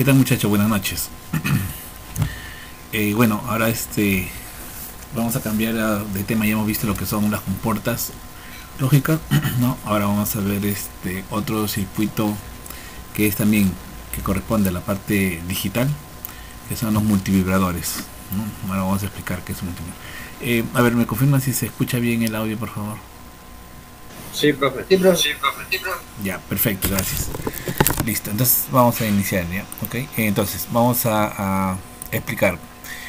tal, muchachos? Buenas noches. Bueno, ahora vamos a cambiar de tema. Ya hemos visto lo que son las compuertas lógicas, ¿no? Ahora vamos a ver otro circuito que es también que corresponde a la parte digital, que son los multivibradores, ¿no? Ahora vamos a explicar qué es un multivibrador. A ver, ¿me confirman si se escucha bien el audio, por favor? Sí, profe. Sí, profe. Sí, profe. Sí, profe. Ya, perfecto, gracias. Listo, entonces vamos a iniciar ya, ¿ok? Entonces vamos a explicar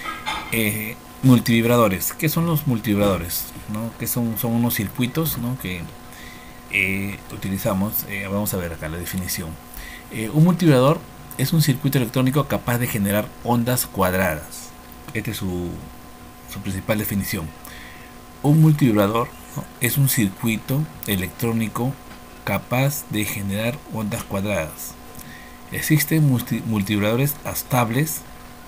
multivibradores. ¿Qué son los multivibradores? ¿No? Que son unos circuitos, ¿no? Que utilizamos. Vamos a ver acá la definición. Un multivibrador es un circuito electrónico capaz de generar ondas cuadradas. Esta es su principal definición. Un multivibrador, ¿no?, es un circuito electrónico capaz de generar ondas cuadradas. Existen multivibradores estables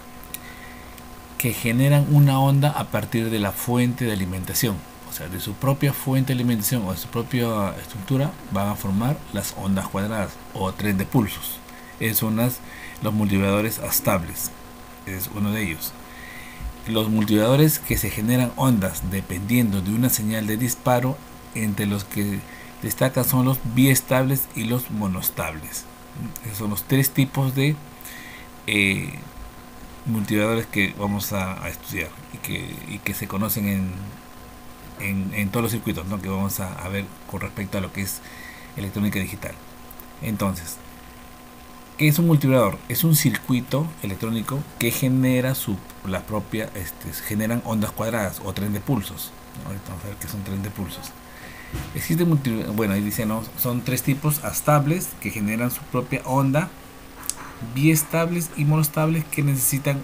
que generan una onda a partir de la fuente de alimentación, o sea, de su propia fuente de alimentación o de su propia estructura van a formar las ondas cuadradas o tren de pulsos. Esos son los multivibradores estables, es uno de ellos. Los multivibradores que se generan ondas dependiendo de una señal de disparo, entre los que destacan son los biestables y los monoestables. Esos son los tres tipos de multivibradores que vamos a estudiar y que se conocen en todos los circuitos, ¿no?, que vamos a ver con respecto a lo que es electrónica digital. Entonces, ¿qué es un multivibrador? Es un circuito electrónico que genera la propia, generan ondas cuadradas o tren de pulsos. Ahorita vamos a ver qué son tren de pulsos. Existen bueno, ahí dice, ¿no?, son tres tipos: estables, que generan su propia onda; biestables y monoestables, que necesitan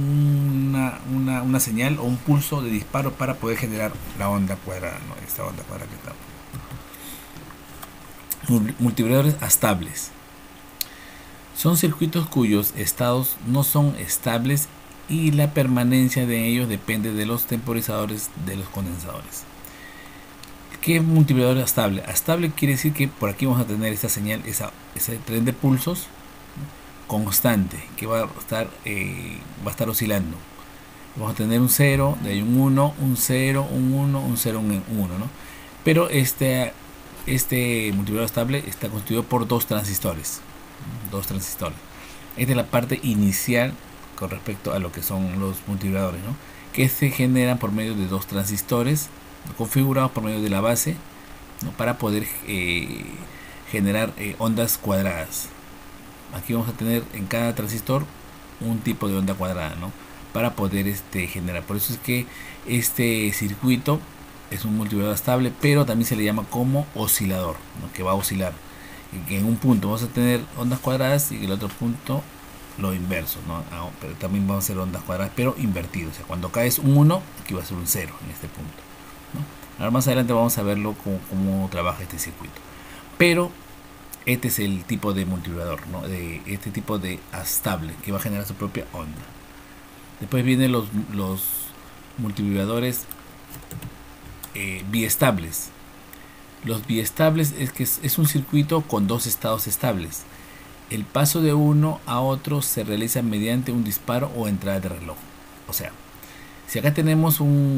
una señal o un pulso de disparo para poder generar la onda cuadrada, ¿no?, esta onda cuadrada que estamos. Multivibradores estables son circuitos cuyos estados no son estables y la permanencia de ellos depende de los temporizadores de los condensadores. ¿Qué es multivibrador estable? Estable quiere decir que por aquí vamos a tener esta señal, ese tren de pulsos constante que va a estar oscilando. Vamos a tener un 0, de ahí un 1, un 0, un 1, un 0, un 1, ¿no? Pero este multivibrador estable está constituido por dos transistores. Esta es la parte inicial con respecto a lo que son los multivibradores, ¿no?, que se generan por medio de dos transistores configurados por medio de la base, ¿no?, para poder generar ondas cuadradas. Aquí vamos a tener en cada transistor un tipo de onda cuadrada, ¿no?, para poder generar. Por eso es que este circuito es un multivibrador estable, pero también se le llama como oscilador, ¿no?, que va a oscilar. Que en un punto vamos a tener ondas cuadradas y en el otro punto lo inverso, ¿no? Pero también vamos a hacer ondas cuadradas, pero invertido. O sea, cuando caes un 1, aquí va a ser un 0 en este punto, ¿no? Ahora más adelante vamos a verlo cómo trabaja este circuito. Pero este es el tipo de multivibrador, ¿no?, de este tipo de estable, que va a generar su propia onda. Después vienen los multivibradores biestables. Los biestables es un circuito con dos estados estables. El paso de uno a otro se realiza mediante un disparo o entrada de reloj. O sea, si acá tenemos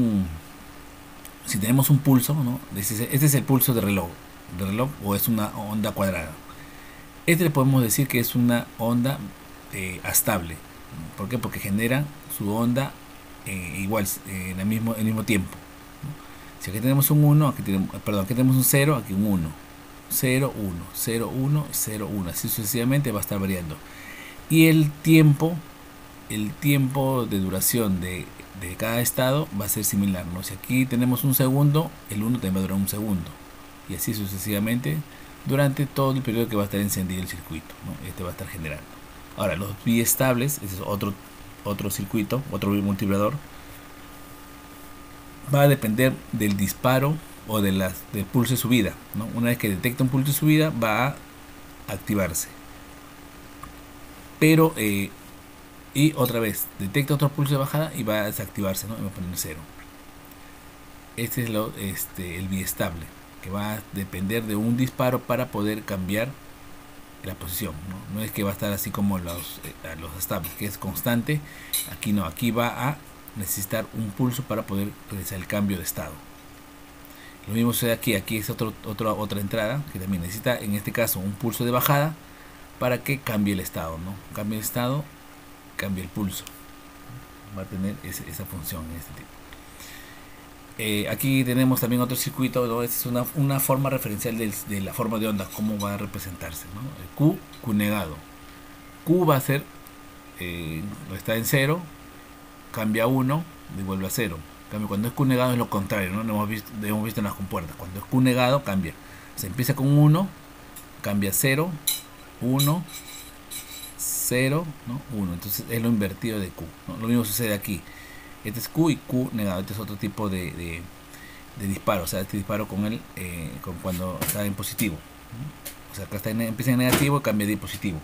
si tenemos un pulso, ¿no?, este es el pulso de reloj o es una onda cuadrada. Le podemos decir que es una onda estable. ¿Por qué? Porque genera su onda igual en el mismo tiempo. Si aquí tenemos un 1, aquí tenemos un 0, aquí un 1, 0, 1, 0, 1, 0, 1, así sucesivamente va a estar variando. Y el tiempo de duración de cada estado va a ser similar, ¿no? Si aquí tenemos un segundo, el 1 también va a durar un segundo, y así sucesivamente durante todo el periodo que va a estar encendido el circuito, ¿no? Va a estar generando. Ahora, los biestables, ese es otro circuito, otro multivibrador, va a depender del disparo o del pulso de subida, ¿no? Una vez que detecta un pulso de subida va a activarse, pero y otra vez detecta otro pulso de bajada y va a desactivarse, ¿no?, y va a poner 0. Este es el biestable, que va a depender de un disparo para poder cambiar la posición, ¿no? No es que va a estar así como los estables, que es constante. Aquí no, aquí va a necesitar un pulso para poder realizar el cambio de estado. Lo mismo sucede aquí. Aquí es otra entrada que también necesita, en este caso, un pulso de bajada para que cambie el estado, ¿no? Cambie el estado, cambie el pulso. Va a tener esa función en este tipo. Aquí tenemos también otro circuito, ¿no? Es una forma referencial de la forma de onda, cómo va a representarse, ¿no? El Q negado. Q va a ser, está en 0, cambia a 1 y vuelve a 0. Cambio, cuando es Q negado es lo contrario, ¿no? Lo hemos visto en las compuertas. Cuando es Q negado cambia. Se empieza con 1, cambia a 0, 1, 0, ¿no? 1. Entonces es lo invertido de Q, ¿no? Lo mismo sucede aquí. Este es Q y Q negado. Este es otro tipo de disparo. O sea, este disparo con cuando está en positivo. O sea, acá empieza en negativo y cambia de positivo.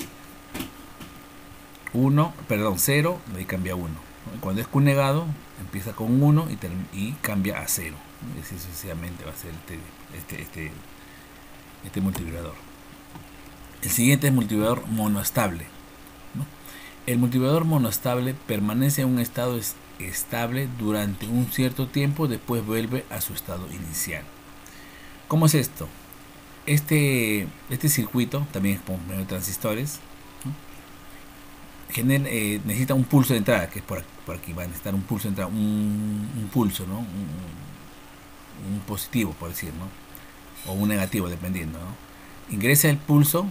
0, de ahí cambia a 1. Cuando es Q negado, empieza con 1 y cambia a 0. Y así sucesivamente va a ser este multivibrador. El siguiente es multivibrador monoestable, ¿no? El multivibrador monoestable permanece en un estado estable durante un cierto tiempo, después vuelve a su estado inicial. ¿Cómo es esto? Este circuito también es por medio de transistores, ¿no? Necesita un pulso de entrada, que es por aquí va a necesitar un pulso de entrada, un pulso, ¿no? Un positivo, por decir, ¿no? O un negativo, dependiendo, ¿no? Ingresa el pulso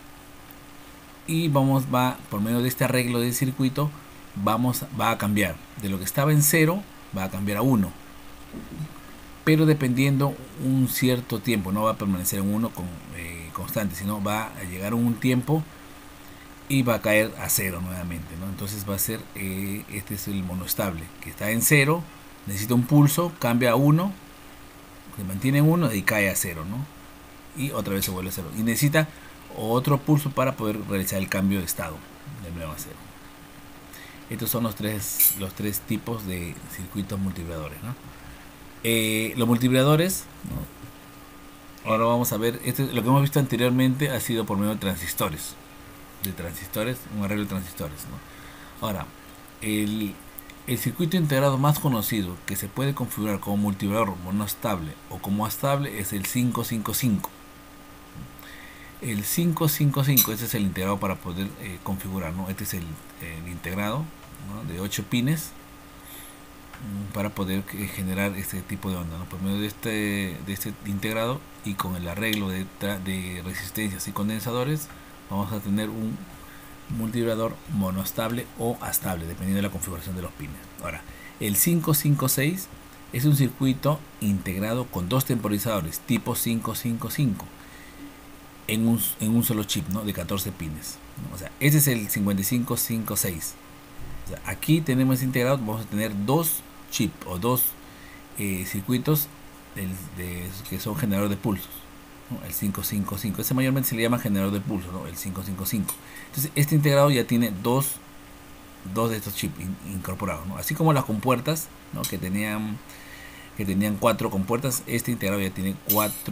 y va por medio de este arreglo del circuito, va a cambiar de lo que estaba en 0, va a cambiar a 1, pero dependiendo un cierto tiempo. No va a permanecer en 1 constante, sino va a llegar un tiempo y va a caer a 0 nuevamente, ¿no? Entonces va a ser, este es el monoestable, que está en 0, necesita un pulso, cambia a 1, se mantiene en 1 y cae a 0, ¿no? Y otra vez se vuelve a 0 y necesita otro pulso para poder realizar el cambio de estado de nuevo a 0. Estos son los tres tipos de circuitos multivibradores, ¿no? Los multivibradores, ¿no? Ahora vamos a ver, lo que hemos visto anteriormente ha sido por medio de transistores, un arreglo de transistores, ¿no? Ahora, el circuito integrado más conocido que se puede configurar como multivibrador monoestable o como estable es el 555. El 555, este es el integrado para poder configurar, ¿no? Este es el integrado, ¿no? De 8 pines para poder generar este tipo de onda, ¿no? Por medio de este integrado y con el arreglo de resistencias y condensadores, vamos a tener un multivibrador monoestable o estable, dependiendo de la configuración de los pines. Ahora, el 556 es un circuito integrado con dos temporizadores tipo 555 en un solo chip, ¿no? De 14 pines, ¿no? O sea, este es el 5556. O sea, aquí tenemos integrado, vamos a tener dos chips o dos circuitos que son generadores de pulsos, ¿no? El 555, ese mayormente se le llama generador de pulsos, ¿no? El 555. Entonces este integrado ya tiene dos de estos chips incorporados, ¿no? Así como las compuertas, ¿no? que tenían 4 compuertas, este integrado ya tiene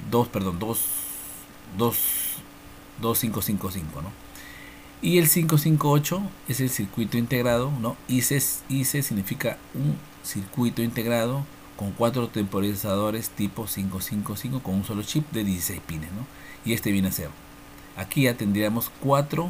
2 555, ¿no? Y el 558 es el circuito integrado, ¿no? IC significa un circuito integrado con 4 temporizadores tipo 555 con un solo chip de 16 pines, ¿no? Y este viene a ser, aquí ya tendríamos 4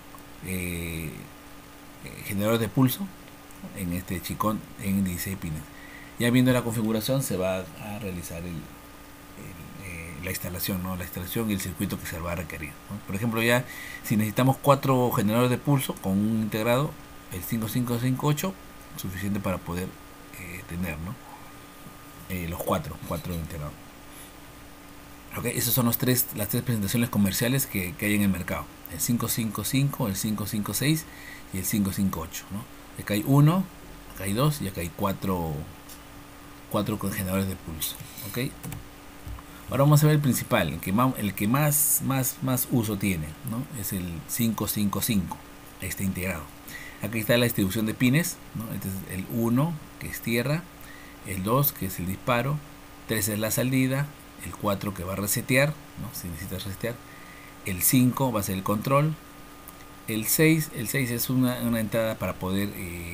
generadores de pulso en este chicón en 16 pines. Ya viendo la configuración se va a realizar la instalación, ¿no? La instalación y el circuito que se va a requerir, ¿no? Por ejemplo, ya si necesitamos 4 generadores de pulso con un integrado, el 5558 suficiente para poder tener, ¿no? Los 4 integrados. Okay, esas son las tres presentaciones comerciales que hay en el mercado: el 555, el 556 y el 558, ¿no? Acá hay 1, acá hay 2 y acá hay 4 generadores de pulso. ¿Okay? Ahora vamos a ver el principal, el que más uso tiene, ¿no? Es el 555, este integrado. Aquí está la distribución de pines, ¿no? Este es el 1, que es tierra, el 2, que es el disparo, 3 es la salida, el 4 que va a resetear, ¿no? Si necesitas resetear, el 5 va a ser el control, el 6 es una entrada para poder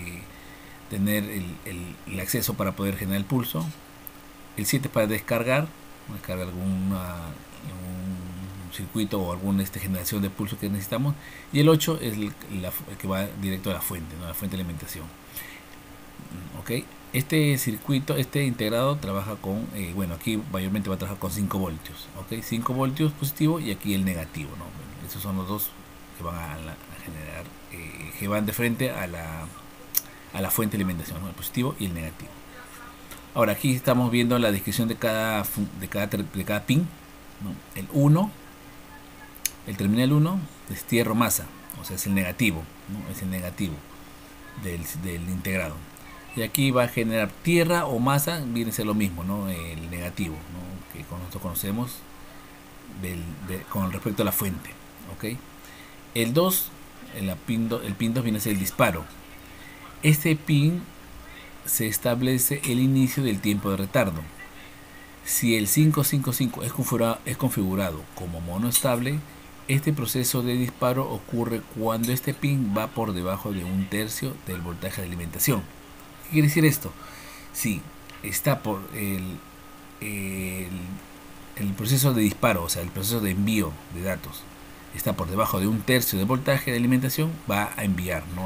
tener el acceso para poder generar el pulso, el 7 para descargar un circuito o alguna generación de pulso que necesitamos, y el 8 es el que va directo a la fuente, ¿no? La fuente de alimentación. Ok, este circuito, este integrado trabaja con, bueno, aquí mayormente va a trabajar con 5 voltios, ok, 5 voltios positivo y aquí el negativo, ¿no? Bueno, esos son los dos que van a generar, que van de frente a la fuente de alimentación, ¿no? El positivo y el negativo. Ahora aquí estamos viendo la descripción de cada pin, ¿no? El 1, el terminal 1 es tierra o masa, o sea, es el negativo, ¿no? Es el negativo del integrado. Y aquí va a generar tierra o masa, viene a ser lo mismo, ¿no? El negativo, ¿no? Que nosotros conocemos con respecto a la fuente, ¿ok? El 2, el pin 2 viene a ser el disparo. Este pin se establece el inicio del tiempo de retardo. Si el 555 es configurado como monoestable, este proceso de disparo ocurre cuando este pin va por debajo de 1/3 del voltaje de alimentación. ¿Qué quiere decir esto? Si está por el proceso de disparo, o sea, el proceso de envío de datos, está por debajo de 1/3 del voltaje de alimentación, va a enviar, ¿no?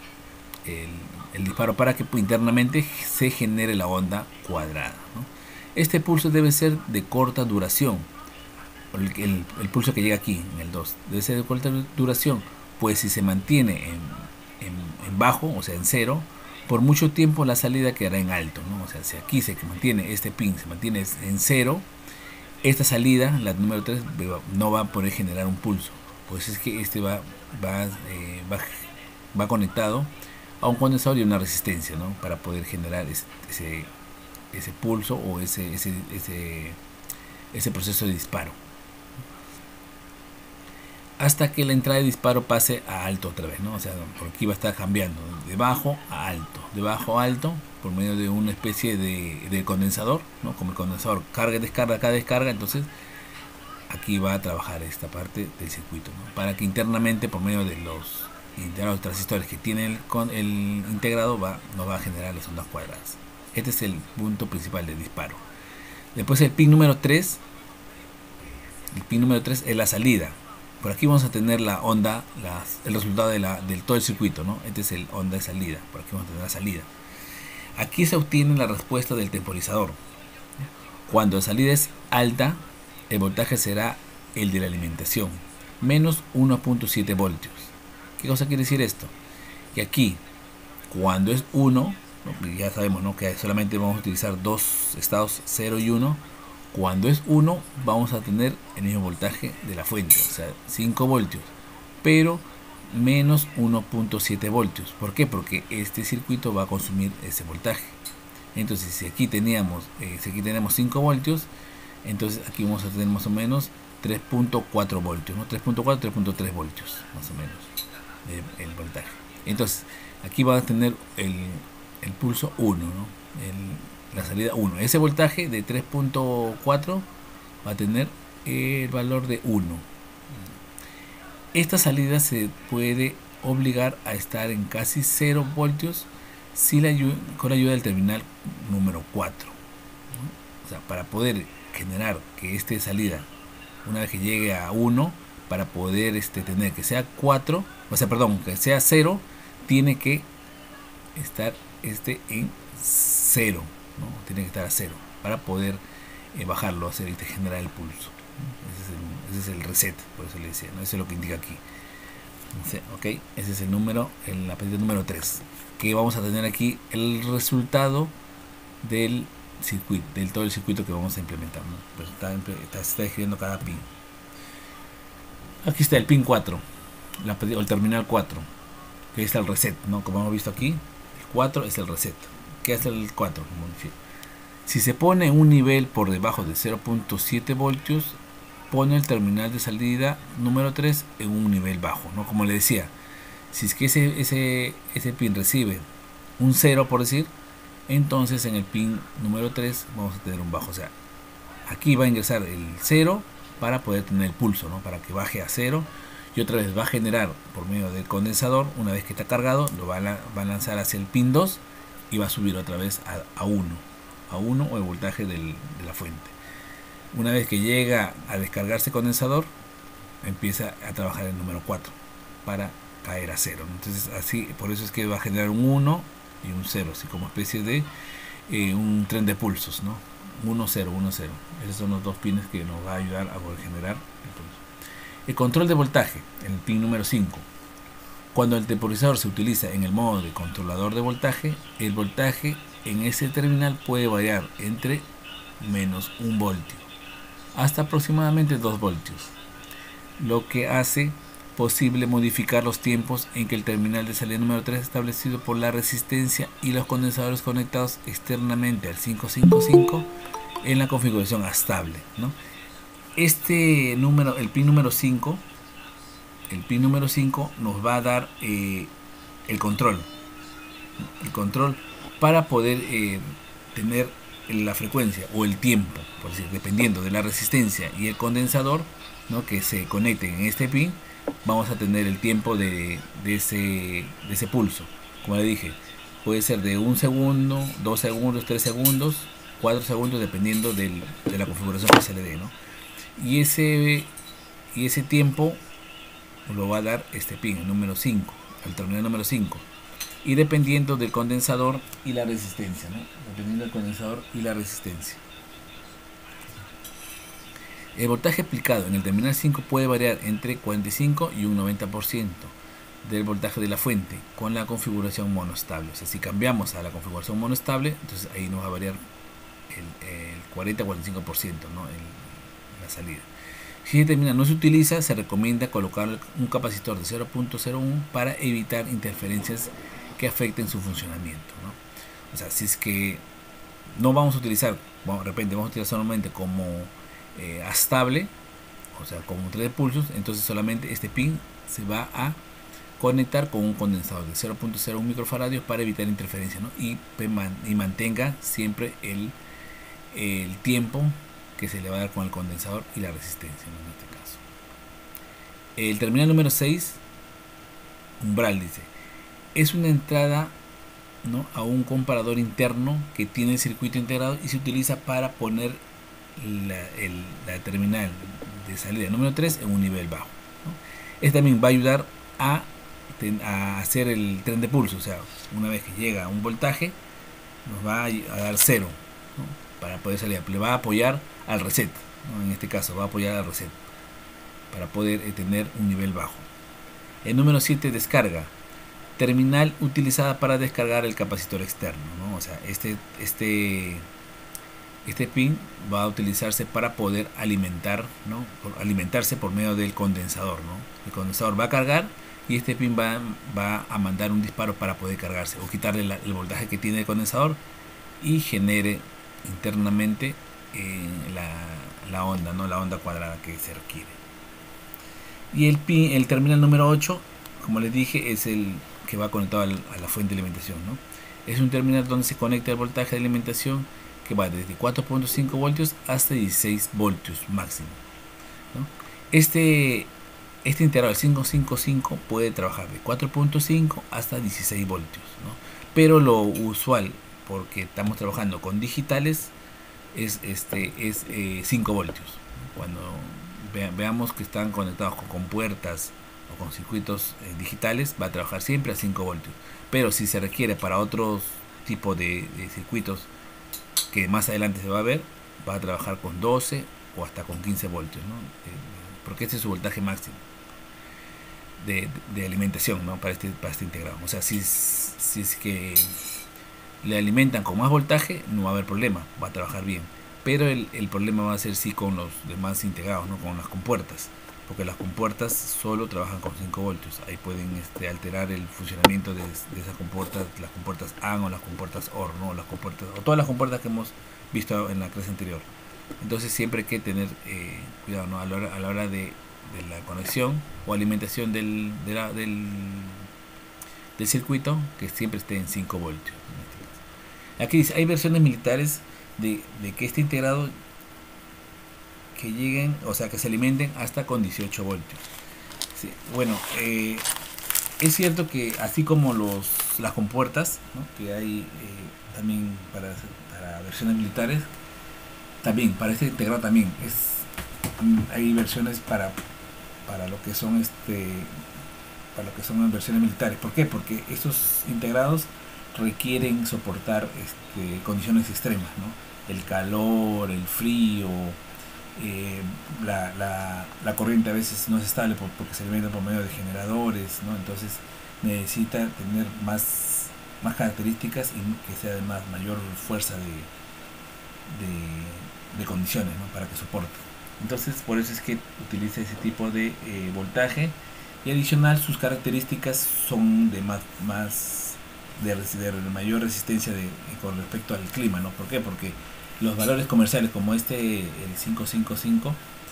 el disparo para que internamente se genere la onda cuadrada, ¿no? Este pulso debe ser de corta duración. El pulso que llega aquí en el 2 debe ser de corta duración, pues si se mantiene en bajo, o sea en 0, por mucho tiempo la salida quedará en alto, ¿no? O sea, si aquí se mantiene este pin, se mantiene en 0, esta salida, la número 3, no va a poder generar un pulso, pues es que este va conectado a un condensador y una resistencia, ¿no? Para poder generar ese pulso o ese proceso de disparo, hasta que la entrada de disparo pase a alto otra vez, ¿no? O sea, por aquí va a estar cambiando de bajo a alto, por medio de una especie de condensador, ¿no? Como el condensador carga y descarga, acá descarga, entonces aquí va a trabajar esta parte del circuito, ¿no? Para que internamente, por medio de los transistores que tiene el integrado, nos va a generar las ondas cuadradas. Este es el punto principal del disparo. Después el pin número 3. El pin número 3 es la salida. Por aquí vamos a tener la onda, el resultado del todo el circuito, ¿no? Este es el onda de salida. Por aquí vamos a tener la salida. Aquí se obtiene la respuesta del temporizador. Cuando la salida es alta, el voltaje será el de la alimentación, menos 1.7 voltios. ¿Qué cosa quiere decir esto? Que aquí, cuando es 1, ¿no? Ya sabemos, ¿no? Que solamente vamos a utilizar dos estados 0 y 1. Cuando es 1 vamos a tener el mismo voltaje de la fuente, o sea 5 voltios, pero menos 1.7 voltios. ¿Por qué? Porque este circuito va a consumir ese voltaje. Entonces si aquí tenemos 5 voltios, entonces aquí vamos a tener más o menos 3.4 voltios, ¿no? 3.4, 3.3 voltios más o menos el voltaje. Entonces aquí va a tener el pulso 1, ¿no? La salida 1. Ese voltaje de 3.4 va a tener el valor de 1. Esta salida se puede obligar a estar en casi 0 voltios con la ayuda del terminal número 4, ¿no? O sea, para poder generar que esta salida, una vez que llegue a 1, para poder tener que sea 4, o sea, perdón, que sea 0, tiene que estar en 0, ¿no? Tiene que estar a 0 para poder bajarlo, hacer generar el pulso. Ese es el reset, por eso le decía, ¿no? Eso es lo que indica aquí. Ok, ese es el número, la partida número 3, que vamos a tener aquí el resultado del circuito, del todo el circuito que vamos a implementar, ¿no? Pues está escribiendo cada pin. Aquí está el pin 4, o el terminal 4, que está el reset, ¿no? Como hemos visto aquí, el 4 es el reset. ¿Qué hace el 4? Si se pone un nivel por debajo de 0.7 voltios, pone el terminal de salida número 3 en un nivel bajo, ¿no? Como le decía, si es que ese pin recibe un 0, por decir, entonces en el pin número 3 vamos a tener un bajo. O sea, aquí va a ingresar el 0 para poder tener el pulso, ¿no? Para que baje a 0 y otra vez va a generar por medio del condensador. Una vez que está cargado, lo va a lanzar hacia el pin 2 y va a subir otra vez a 1 o el voltaje de la fuente. Una vez que llega a descargarse el condensador, empieza a trabajar el número 4 para caer a 0. Entonces así, por eso es que va a generar un 1 y un 0, así como especie de un tren de pulsos, ¿no? 1, 0, 1, 0. Esos son los dos pines que nos va a ayudar a poder generar el pulso. El control de voltaje, en el pin número 5. Cuando el temporizador se utiliza en el modo de controlador de voltaje, el voltaje en ese terminal puede variar entre menos 1 voltio hasta aproximadamente 2 voltios, lo que hace posible modificar los tiempos en que el terminal de salida número 3 establecido por la resistencia y los condensadores conectados externamente al 555 en la configuración estable, ¿no? Este número, el pin número 5 nos va a dar el control para poder tener la frecuencia o el tiempo, por decir, dependiendo de la resistencia y el condensador, ¿no?, que se conecten en este pin. Vamos a tener el tiempo de ese pulso. Como le dije, puede ser de 1 segundo, 2 segundos, 3 segundos, 4 segundos, dependiendo de la configuración que se le dé, ¿no? Y ese tiempo lo va a dar este pin, el número 5, el terminal número 5. Y dependiendo del condensador y la resistencia, ¿no? Dependiendo del condensador y la resistencia. El voltaje aplicado en el terminal 5 puede variar entre 45 y un 90% del voltaje de la fuente con la configuración monoestable. O sea, si cambiamos a la configuración monoestable, entonces ahí nos va a variar el 40-45%, ¿no?, la salida. Si el terminal no se utiliza, se recomienda colocar un capacitor de 0.01 para evitar interferencias que afecten su funcionamiento, ¿no? O sea, si es que no vamos a utilizar, bueno, de repente vamos a utilizar solamente como estable, o sea, como un tren de pulsos, entonces solamente este pin se va a conectar con un condensador de 0.01 microfaradios para evitar interferencia, ¿no? Y mantenga siempre el tiempo que se le va a dar con el condensador y la resistencia, ¿no?, en este caso. El terminal número 6, umbral, dice, es una entrada, ¿no?, a un comparador interno que tiene el circuito integrado y se utiliza para poner la terminal de salida número 3 en un nivel bajo, ¿no? Este también va a ayudar a hacer el tren de pulso. O sea, una vez que llega a un voltaje, nos va a dar 0, ¿no?, para poder salir. Le va a apoyar al reset, ¿no? En este caso va a apoyar al reset para poder tener un nivel bajo. El número 7, descarga. Terminal utilizada para descargar el capacitor externo, ¿no? O sea, este pin va a utilizarse para poder alimentar, ¿no?, alimentarse por medio del condensador, ¿no? El condensador va a cargar y este pin va a mandar un disparo para poder cargarse o quitarle el voltaje que tiene el condensador y genere internamente la onda, ¿no?, la onda cuadrada que se requiere. Y el terminal número 8, como les dije, es el que va conectado a la fuente de alimentación, ¿no? Es un terminal donde se conecta el voltaje de alimentación que va desde 4.5 voltios hasta 16 voltios máximo, ¿no? Este integrador 555 puede trabajar de 4.5 hasta 16 voltios, ¿no? Pero lo usual, porque estamos trabajando con digitales, es 5 voltios. Cuando veamos que están conectados con puertas o con circuitos digitales, va a trabajar siempre a 5 voltios. Pero si se requiere para otros tipos de circuitos que más adelante se va a ver, va a trabajar con 12 o hasta con 15 voltios, ¿no? Porque este es su voltaje máximo de alimentación, ¿no?, para este integrado. O sea, si es que le alimentan con más voltaje, no va a haber problema, va a trabajar bien. Pero el problema va a ser sí con los demás integrados, ¿no?, con las compuertas, porque las compuertas solo trabajan con 5 voltios. Ahí pueden alterar el funcionamiento de esas compuertas, las compuertas AND o las compuertas OR, ¿no?, o todas las compuertas que hemos visto en la clase anterior. Entonces siempre hay que tener cuidado, ¿no?, a la hora de la conexión o alimentación del circuito, que siempre esté en 5 voltios. Aquí dice, hay versiones militares de que este integrado que lleguen, o sea, que se alimenten hasta con 18 voltios. Sí, bueno, es cierto que así como las compuertas, ¿no? Que hay también para versiones militares, también para este integrado también hay versiones para lo que son para lo que son versiones militares. ¿Por qué? Porque estos integrados requieren soportar condiciones extremas, ¿no? El calor, el frío, la corriente a veces no es estable porque se alimenta por medio de generadores, ¿no? Entonces necesita tener más características y que sea de mayor fuerza de condiciones, ¿no? Para que soporte. Entonces por eso es que utiliza ese tipo de voltaje, y adicional sus características son de de mayor resistencia con respecto al clima, ¿no? ¿Por qué? Porque los valores comerciales como el 555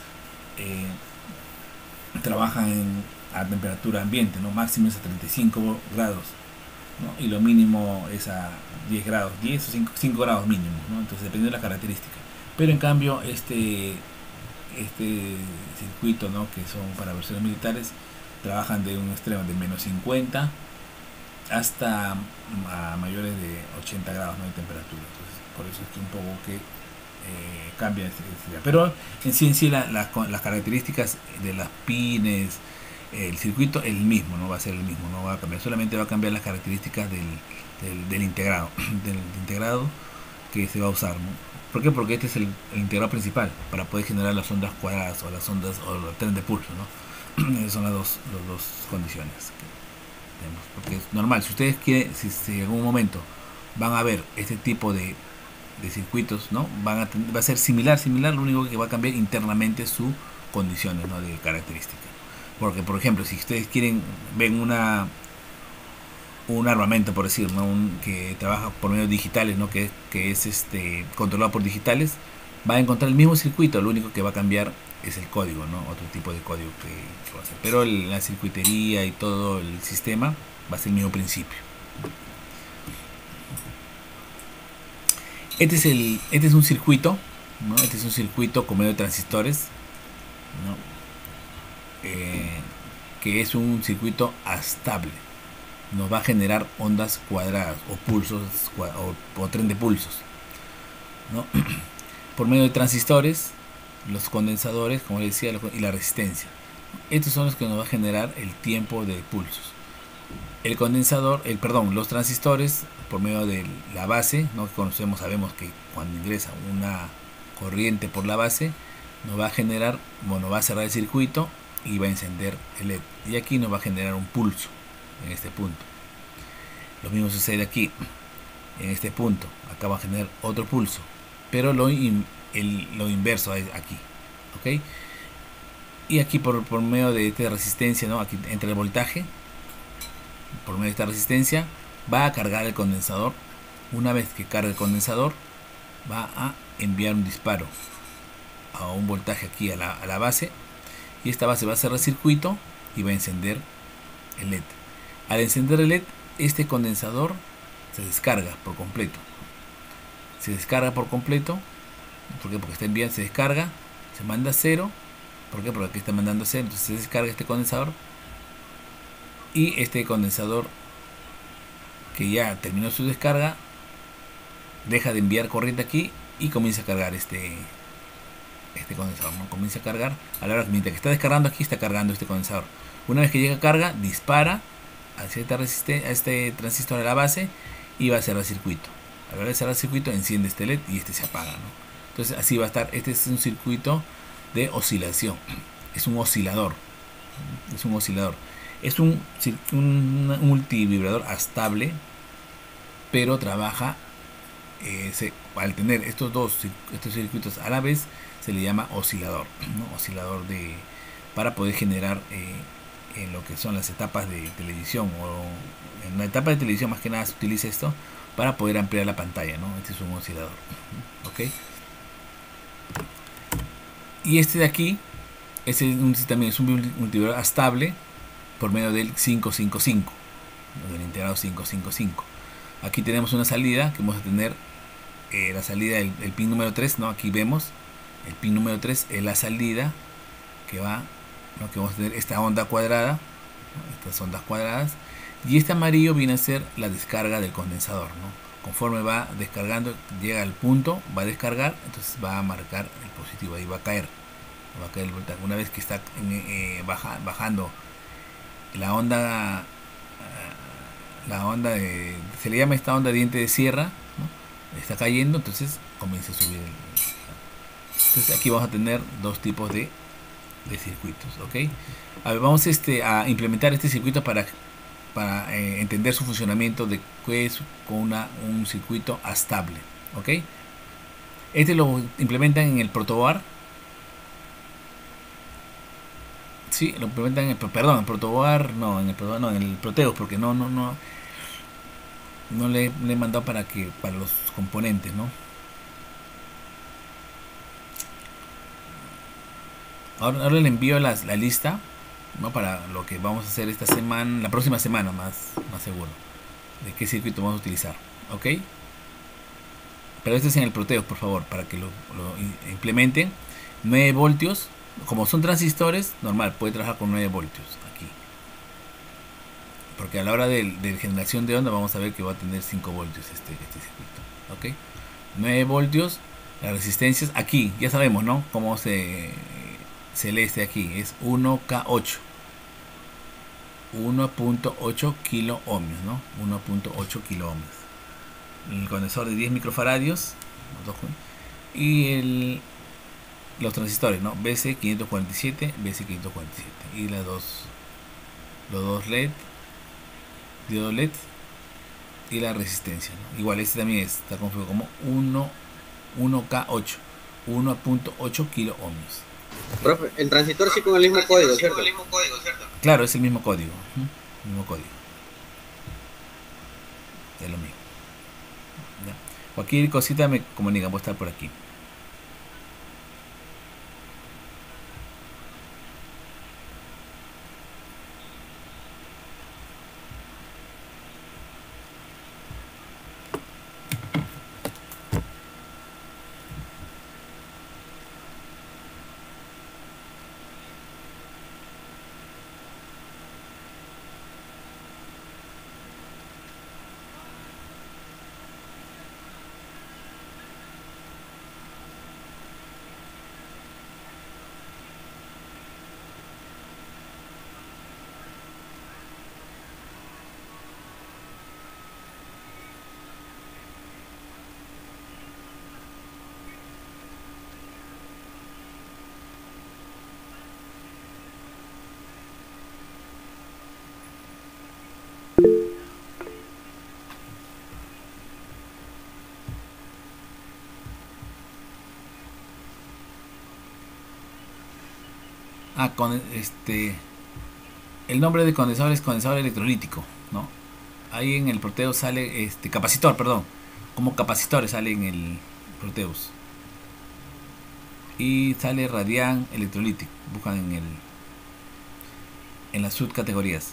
trabajan a temperatura ambiente, ¿no? Máximo es a 35 grados, ¿no? Y lo mínimo es a 10 grados, 10 o 5 grados mínimo, ¿no? Entonces dependiendo de la característica. Pero en cambio este circuito, ¿no? Que son para versiones militares, trabajan de un extremo de menos 50 hasta a mayores de 80 grados, ¿no? De temperatura. Entonces por eso es que un poco que cambia pero en sí las características de las pines, el circuito el mismo, no va a ser el mismo, no va a cambiar, solamente va a cambiar las características del integrado del integrado que se va a usar, ¿no? ¿Por qué? Porque este es el integrado principal para poder generar las ondas cuadradas o las ondas o el tren de pulso, ¿no? Esas son las dos condiciones que tenemos. Porque es normal, si ustedes quieren, si en algún momento van a ver este tipo de circuitos, ¿no? Va a ser similar, lo único que va a cambiar internamente sus condiciones, ¿no? De características. Porque, por ejemplo, si ustedes ven un armamento, por decir, ¿no? Que trabaja por medios digitales, ¿no? Que es controlado por digitales, va a encontrar el mismo circuito, lo único que va a cambiar es el código, ¿no? Otro tipo de código que va a ser. Pero la circuitería y todo el sistema va a ser el mismo principio. Este es un circuito, ¿no? Este es un circuito con medio de transistores, ¿no? Que es un circuito estable. Nos va a generar ondas cuadradas o pulsos o tren de pulsos, ¿no? Por medio de transistores, los condensadores, como les decía, y la resistencia. Estos son los que nos va a generar el tiempo de pulsos. El condensador, los transistores, por medio de la base, ¿no? Que conocemos, sabemos que cuando ingresa una corriente por la base, nos va a generar, bueno, va a cerrar el circuito y va a encender el LED. Y aquí nos va a generar un pulso en este punto. Lo mismo sucede aquí, en este punto. Acá va a generar otro pulso, pero lo inverso aquí, ¿ok? Y aquí por medio de esta resistencia, ¿no? Aquí entra el voltaje. Por medio de esta resistencia va a cargar el condensador. Una vez que carga el condensador, va a enviar un disparo a un voltaje aquí a la base, y esta base va a cerrar el circuito y va a encender el LED. Al encender el LED, este condensador se descarga por completo. ¿Por qué? Porque está enviando, se descarga, se manda a cero. ¿Por qué? Porque aquí está mandando a cero, entonces se descarga este condensador. Y este condensador, que ya terminó su descarga, deja de enviar corriente aquí y comienza a cargar este condensador, ¿no? Comienza a cargar a la hora que, mientras que está descargando aquí, está cargando este condensador. Una vez que llega a carga, dispara hacia este transistor de la base y va a cerrar el circuito. A la hora de cerrar el circuito, enciende este LED y este se apaga, ¿no? Entonces así va a estar. Este es un circuito de oscilación, es un oscilador, es un multivibrador estable, pero trabaja al tener estos circuitos a la vez, se le llama oscilador, ¿no? Oscilador para poder generar en lo que son las etapas de televisión, o en la etapa de televisión más que nada se utiliza esto para poder ampliar la pantalla, ¿no? Este es un oscilador, ¿ok? Y este de aquí también es un multivibrador estable por medio del 555, del integrado 555. Aquí tenemos una salida que vamos a tener la salida del pin número 3, ¿no? Aquí vemos El pin número 3 es la salida que va, ¿no? Que vamos a tener esta onda cuadrada, ¿no? Estas ondas cuadradas. Y este amarillo viene a ser la descarga del condensador, ¿no? Conforme va descargando, llega al punto, va a descargar, entonces va a marcar el positivo, ahí va a caer el voltaje. Una vez que está bajando la onda, se le llama esta onda diente de sierra, ¿no? Está cayendo, entonces comienza a subir entonces aquí vamos a tener dos tipos de circuitos, ¿ok? A ver, vamos a implementar este circuito para entender su funcionamiento de qué es con un circuito estable, ¿ok? Este lo implementan en el protobar. Sí, lo implementan en el, perdón, en protobar, no, en el protobar, no, en el Proteus, porque no le he mandado para los componentes, ¿no? Ahora le envío la lista, ¿no? Para lo que vamos a hacer esta semana, la próxima semana más seguro, de qué circuito vamos a utilizar, ¿ok? Pero este es en el Proteus, por favor, para que lo implementen. 9 voltios, como son transistores, normal, puede trabajar con 9 voltios aquí. Porque a la hora de generación de onda vamos a ver que va a tener 5 voltios este circuito, ¿ok? 9 voltios, las resistencias, aquí, ya sabemos, ¿no? Cómo se lee aquí, es 1K8. 1.8 kilo ohmios, ¿no? 1.8 kilo ohmios. El condensador de 10 microfaradios y los transistores, ¿no? BC547, BC547 y los dos LED, diodo LED y la resistencia, ¿no? Igual este también está configurado como 1K8, 1.8 kilo ohmios. Profe, el transistor sí con el mismo código, ¿cierto? Claro, es el mismo código. El mismo código. Es lo mismo. ¿Ya? Cualquier cosita me comunican, voy a estar por aquí. Con el nombre de condensador es condensador electrolítico, ¿no? Ahí en el Proteus sale capacitor, perdón, como capacitores sale en el Proteus y sale Radian electrolítico, buscan en las subcategorías.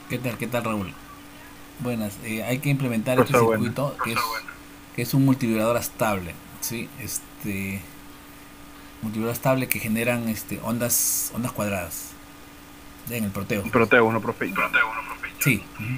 Qué tal, Raúl? Buenas. Hay que implementar este Profesor, bueno. circuito que es un multivibrador estable, ¿sí? Multivibrador estable que generan ondas cuadradas en el proteo. Proteo, no profe. Sí. Ujú.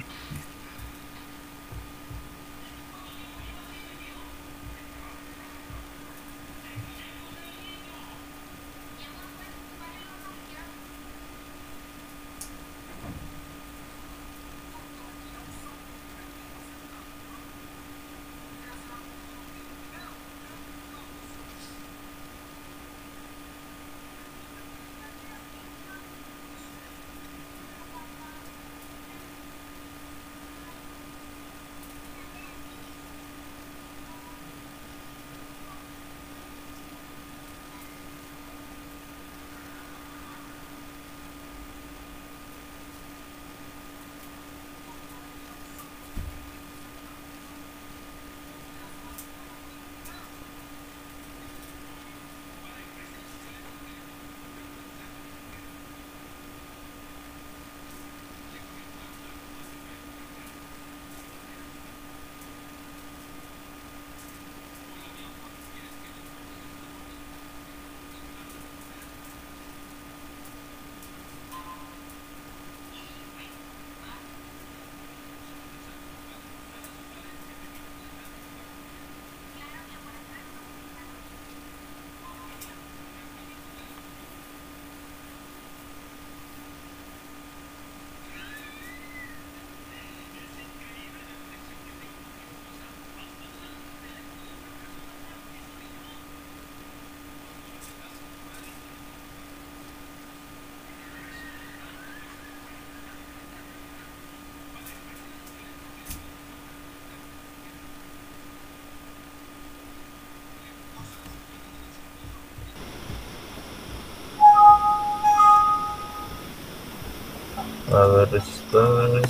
A ver, resistores.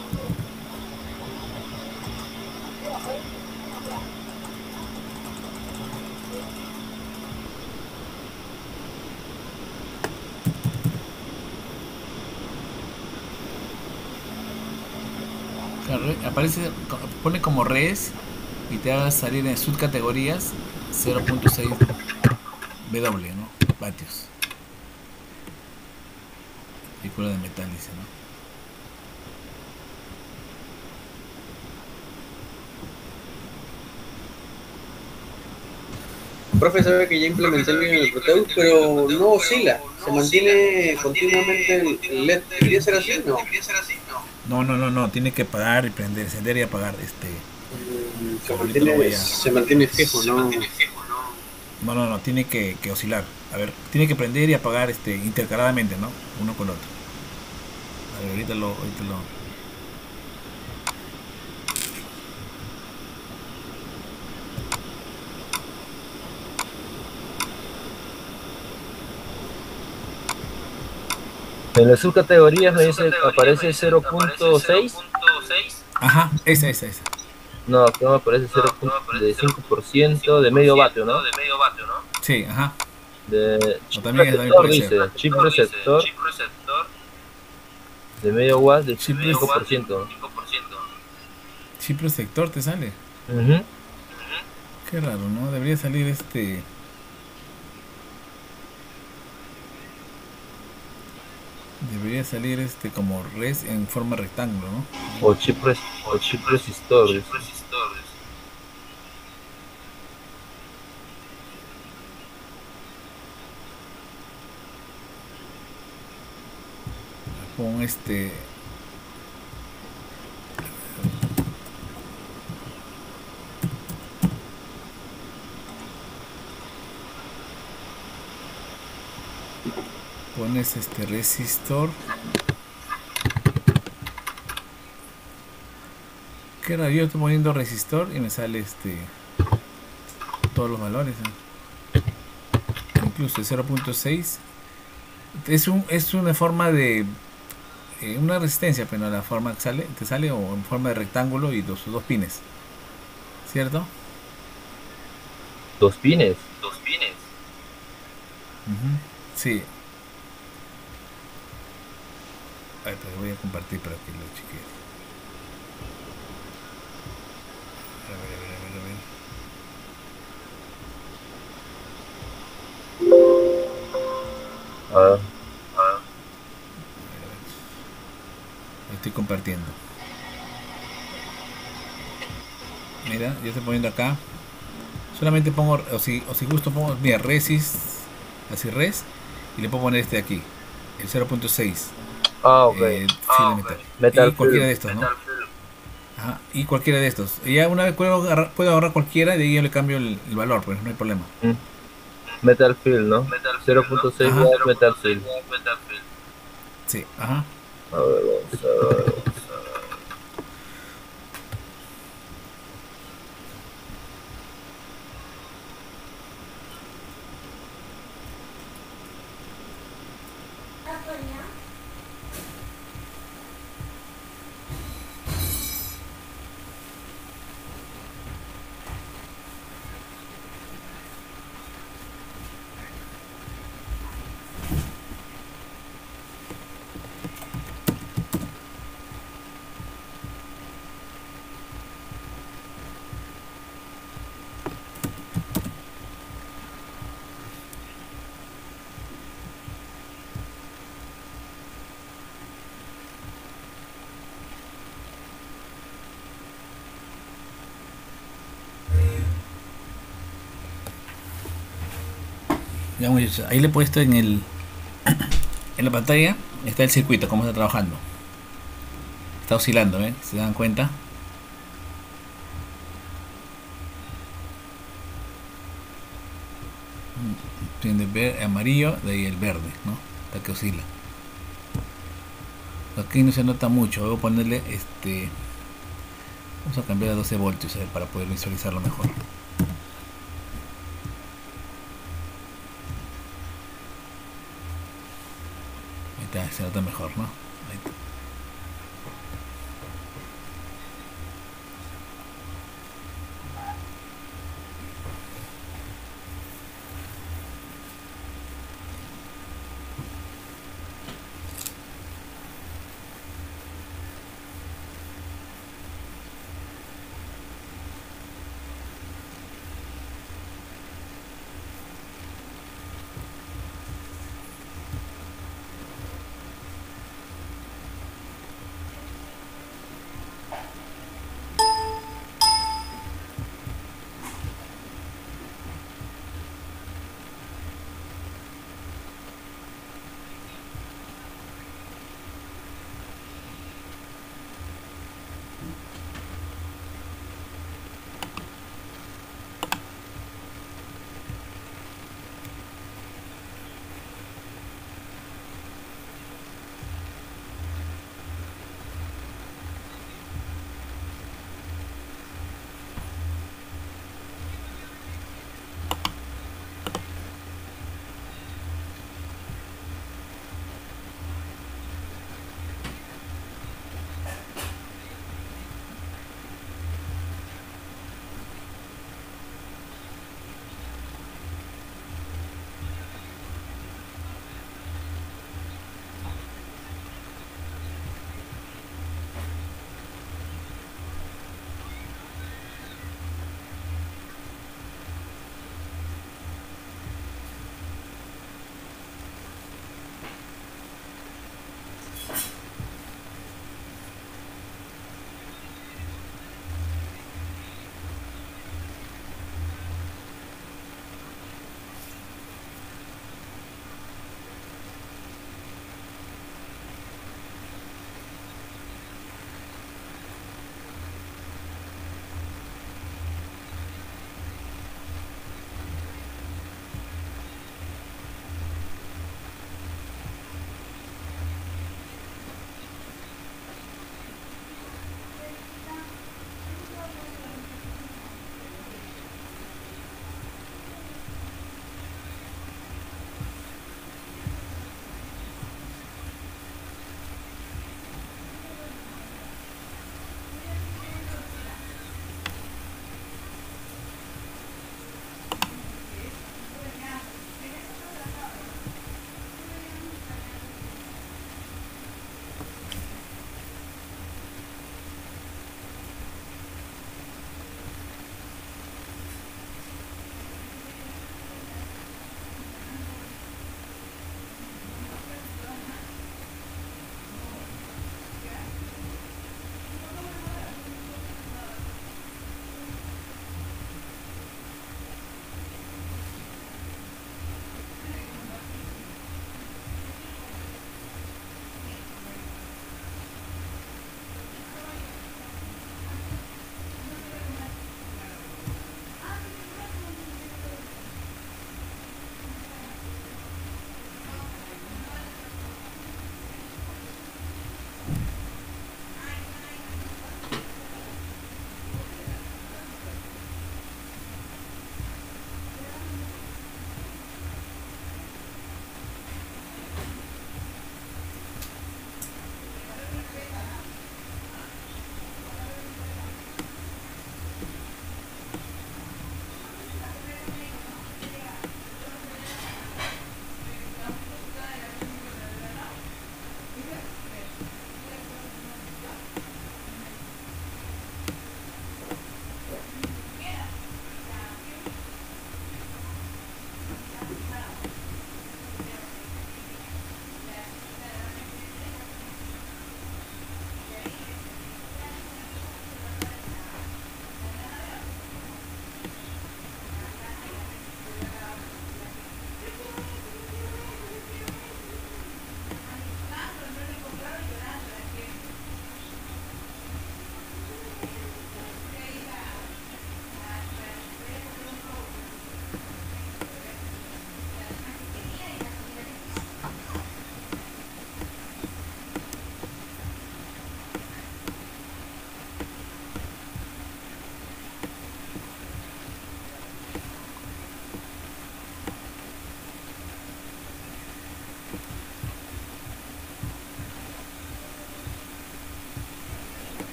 Claro, aparece, pone como res y te haga salir en subcategorías 0.6 W, ¿no? Vatios. Película de metal, dice, ¿no? Profe, sabe que ya implementé el Proteus, pero no oscila. Se mantiene continuamente el LED. ¿Debería ser así? No. No. Tiene que apagar y prender, encender y apagar. Ahorita lo voy a. Se mantiene fijo, ¿no? No. Tiene que oscilar. A ver, tiene que prender y apagar intercaladamente, ¿no? Uno con otro. A ver, ahorita lo. En las subcategorías me dice, aparece 0.6. Ajá, esa. No, aquí me aparece 0.5% de medio vatio, ¿no? Sí, ajá. De O chip también receptor, puede ser. dice. Chip receptor de medio watt de Chip, 5%. chip receptor te sale. Ujú. Qué raro, ¿no? Debería salir Debería salir como res en forma rectángulo, ¿no? O chip resistor, dice. Pon pones resistor. Qué raro, yo estoy poniendo resistor y me sale todos los valores, ¿no? Incluso el 0.6 es una forma de una resistencia, pero la forma que sale te sale o en forma de rectángulo y dos pines, ¿cierto? 2 pines. Ujú. Sí. Ay, pero voy a compartir para que lo chequeen. A ver. A ver. Lo estoy compartiendo. Mira, yo estoy poniendo acá. Solamente pongo, o si gusto pongo, mira, resis, así res, y le puedo poner este de aquí, el 0.6, Ah, ok. fil de metal. Metal Y cualquiera Film. de estos, ¿no? Ajá, y cualquiera de estos. Y ya una vez puedo agarrar cualquiera, de ahí yo le cambio el valor, pues no hay problema. Mm. Metal Film, ¿no? 0.6 Ajá, watts Metal Film. sí, ajá. A ver, vamos a ver. Ya muchachos, ahí le he puesto en la pantalla, está el circuito, cómo está trabajando. Está oscilando, ¿eh? ¿Se dan cuenta? Tiene amarillo, de ahí el verde, ¿no? Hasta que oscila. Aquí no se nota mucho, voy a ponerle vamos a cambiar a 12 voltios, a ver, para poder visualizarlo mejor. Ahí está, se nota mejor, ¿no? Ahí está.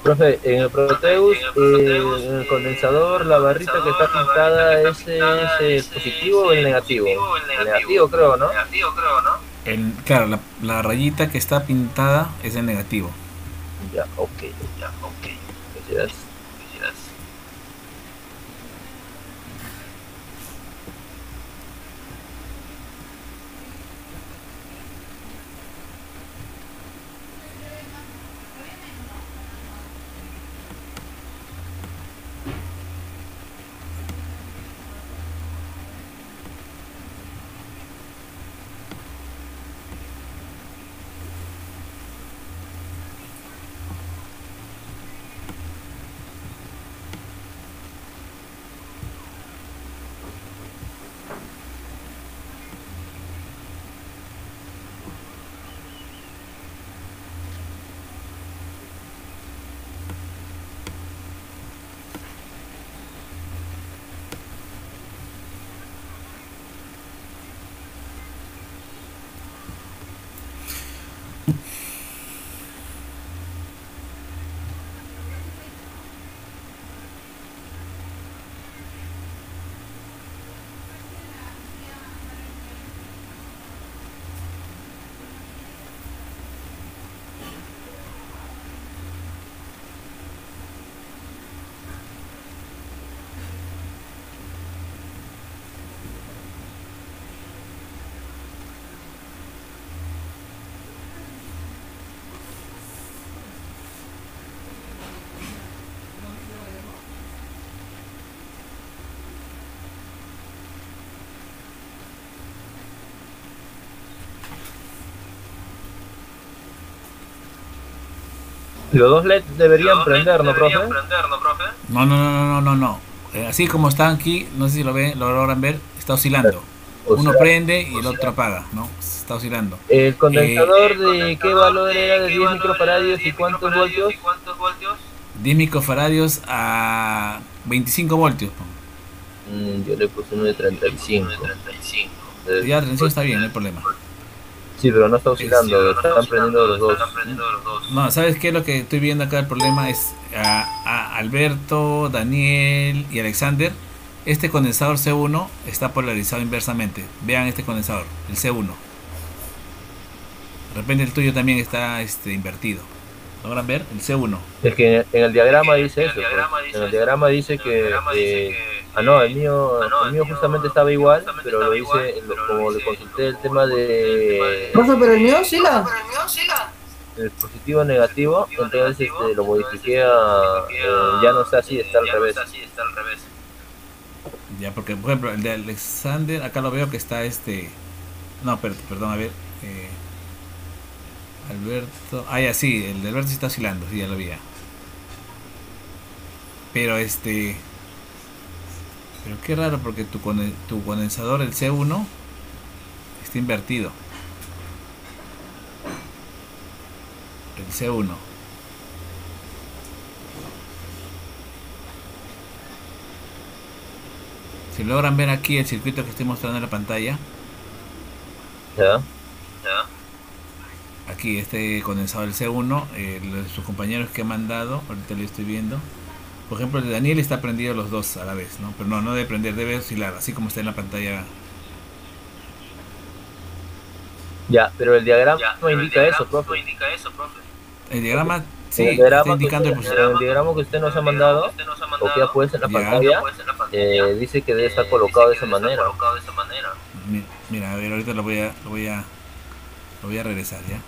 Profe, en el Proteus, en el condensador, la barrita que está pintada, ¿ese es el positivo o el negativo? El negativo, creo, ¿no? Claro, la rayita que está pintada es el negativo. Ya, ok. Gracias. Los dos LED deberían prender, ¿no, profe? No. Así como están aquí, no sé si lo logran ver, está oscilando. Uno prende y el otro apaga, ¿no? Está oscilando. ¿El condensador de qué valor era? ¿De 10 microfaradios y cuántos voltios? 10 microfaradios a 25 voltios. Yo le puse uno de 35. Ya, 35 está bien, no hay problema. Sí, pero no está oscilando, están prendiendo los dos. No, ¿sabes qué es lo que estoy viendo acá? El problema es a Alberto, Daniel y Alexander. Este condensador C1 está polarizado inversamente. Vean este condensador, el C1. De repente el tuyo también está invertido. ¿Logran ver? El C1. Es que en el diagrama dice eso. En el diagrama dice que... no, el mío justamente estaba igual, pero lo hice, como le consulté el tema de... Profe, pero el mío oscila. El positivo negativo, entonces lo modifiqué a... ya no está así, está al revés. Ya, porque por ejemplo el de Alexander, acá lo veo que está no, perdón, a ver. Alberto... ya sí, el de Alberto sí está oscilando, sí, ya lo vi ya. Pero pero qué raro, porque tu condensador, el C1, está invertido. El C1. Si logran ver aquí el circuito que estoy mostrando en la pantalla. ¿Ya? Aquí este condensador del C1, sus compañeros que han mandado, ahorita lo estoy viendo. Por ejemplo, el de Daniel está prendido los dos a la vez, ¿no? Pero no debe prender, debe oscilar, así como está en la pantalla. Ya, pero el diagrama indica eso, profe. El diagrama sí el diagrama está indicando el diagrama que usted nos ha mandado, o que ha puesto en la pantalla, dice que debe estar colocado de esa manera. Mira, a ver, ahorita lo voy a regresar, ¿ya?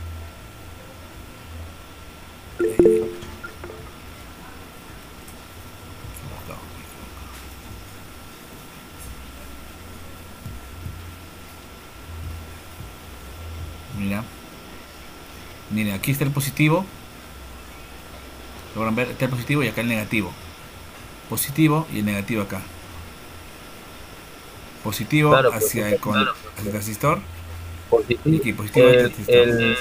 Mira, aquí está el positivo. Logran ver, está el positivo y acá el negativo. Positivo y el negativo acá. Positivo hacia el transistor. Y aquí, positivo hacia el transistor.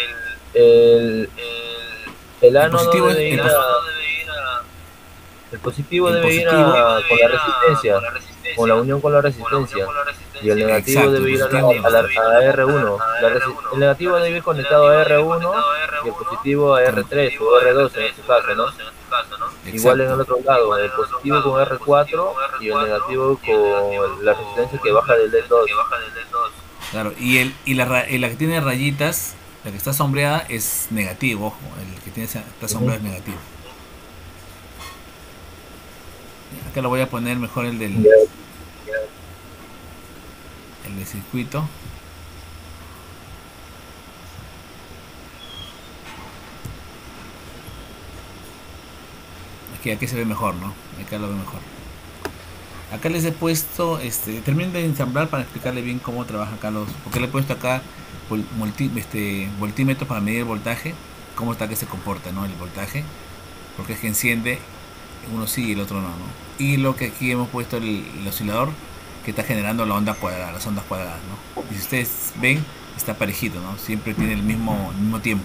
El ánodo debe ir el positivo debe ir con la resistencia, con la unión con la resistencia, y el negativo debe ir a R1. El negativo debe ir conectado a R1 y el positivo a R3 o R2 en este caso, ¿no? Igual en el otro lado, el positivo con R4 y el negativo con la resistencia que baja del LED2. Claro, y la que tiene rayitas, la que está sombreada es negativo, ojo, el que tiene está sombreado es negativo. Acá lo voy a poner mejor el del circuito. Aquí se ve mejor, ¿no? Acá lo ve mejor. Acá les he puesto, terminen de ensamblar para explicarle bien cómo trabaja acá porque le he puesto acá voltímetro para medir el voltaje, cómo está que se comporta, ¿no? El voltaje, porque es que enciende, uno sí y el otro no, ¿no? Y lo que aquí hemos puesto el oscilador que está generando la onda cuadrada, las ondas cuadradas, ¿no? Y si ustedes ven, está parejito, ¿no? Siempre tiene el mismo tiempo.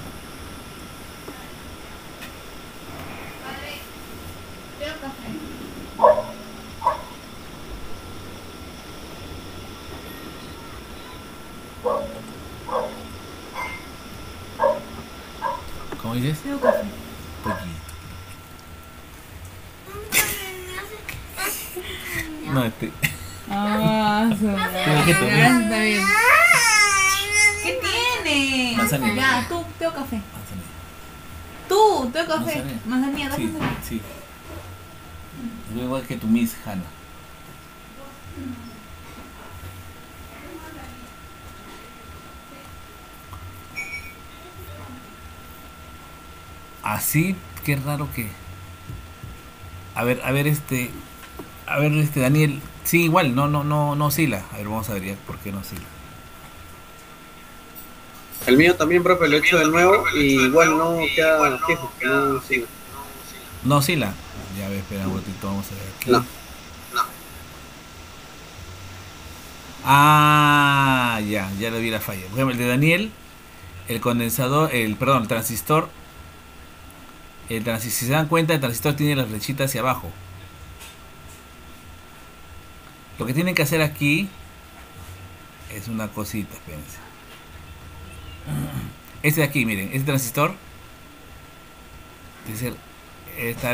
¿Cómo dices? Tengo café. Poquito. No, Está bien. ¿Qué tiene? Manzanilla. Ya, tú, tengo café. Manzanilla. Tú, tengo café. Manzanilla. Manzanilla, ¿das Sí, manzanilla? sí. Es igual que tu Miss Hannah. Así, qué raro que. A ver, Daniel. Sí, igual, no oscila. A ver, vamos a ver ya por qué no oscila. El mío también, profe, lo he hecho de nuevo y igual no queda fijo, no sigue. No oscila. Ya ver, espera un ratito, vamos a ver aquí. No. Ah, ya le vi la falla. Por ejemplo, el de Daniel, el condensador, el transistor. Si se dan cuenta, el transistor tiene la flechita hacia abajo. Lo que tienen que hacer aquí es una cosita, espérense. Este de aquí, miren, este transistor tiene que estar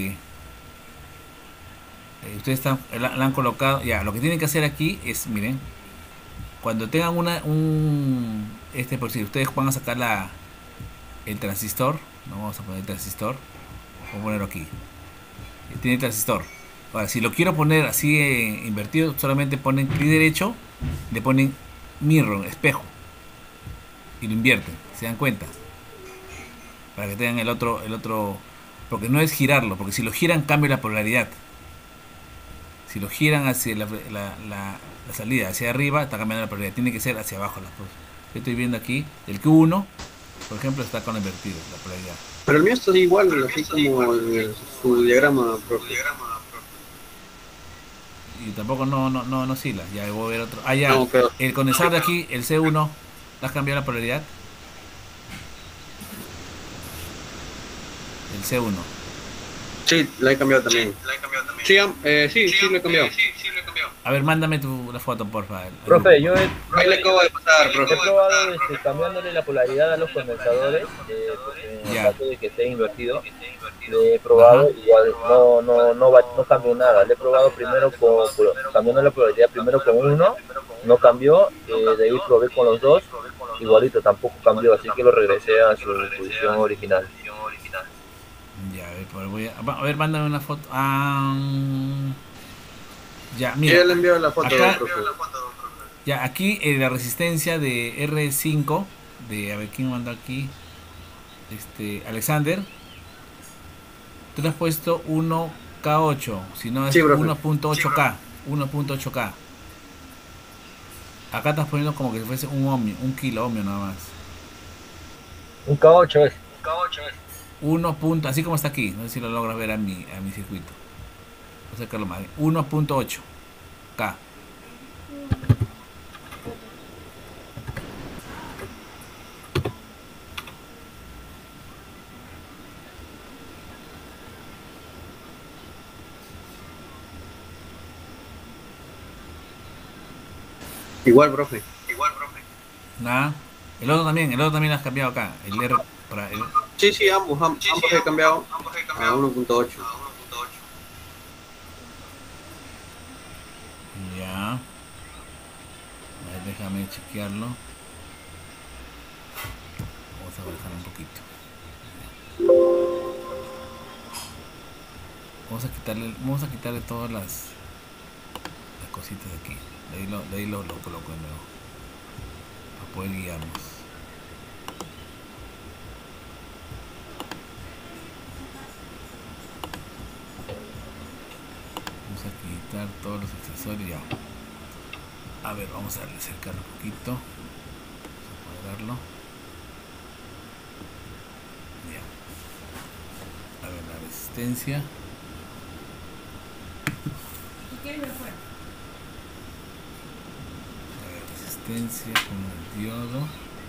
ustedes la han colocado, ya, lo que tienen que hacer aquí es, miren, cuando tengan por si ustedes van a sacar el transistor, no vamos a poner el transistor, vamos a ponerlo aquí, tiene el transistor. Ahora, si lo quiero poner así invertido, solamente ponen clic derecho, le ponen mirror, espejo, y lo invierten, ¿se dan cuenta? Para que tengan el otro, porque no es girarlo, porque si lo giran cambia la polaridad. Si lo giran hacia la salida, hacia arriba, está cambiando la polaridad. Tiene que ser hacia abajo las cosas. Yo estoy viendo aquí, el Q1, por ejemplo, está con invertido la polaridad. Pero el mío está igual, así como su diagrama, profe. Y tampoco no oscila. Ya voy a ver otro. Ah, ya. No, pero... El condensador de aquí, el C1, ¿le has cambiado la polaridad? El C1. Sí, la he cambiado también. Sí, sí, lo he cambiado. A ver, mándame la foto, porfa. Profe, yo Ahí le acabo de pasar, profe. he probado cambiándole la polaridad a los condensadores, en Ya. caso de que esté invertido. Le he probado, igual no cambió nada. Le he probado primero cambiando la polaridad primero con uno, no cambió, de ahí probé con los dos, igualito tampoco cambió, así que lo regresé a su posición original. Ya, a ver, mándame una foto. Ya, Yo mira. ya le envío la foto, Acá, profe. ya, aquí la resistencia de R5, a ver, ¿quién mandó aquí? Alexander. Tú le has puesto 1K8, si no es Sí, profe. 1.8K. 1.8K. Acá estás poniendo como que si fuese un ohmio, un kilo ohmio nada más. Un K8 es. 1. Así como está aquí, no sé si lo logras ver a mi circuito. Voy a sacarlo más. 1.8K. Igual, profe. Nada. El otro también lo has cambiado acá. El Para el, Sí, sí, ambos he cambiado a 1.8. ya. A ver, déjame chequearlo. Vamos a bajar un poquito. Vamos a quitarle todas las cositas de aquí. De ahí lo coloco de nuevo. Para poder guiarnos. Vamos a quitar todos los accesorios ya. A ver, vamos a acercarlo un poquito. Vamos a cuadrarlo. Ya. A ver, la resistencia. Resistencia con el diodo.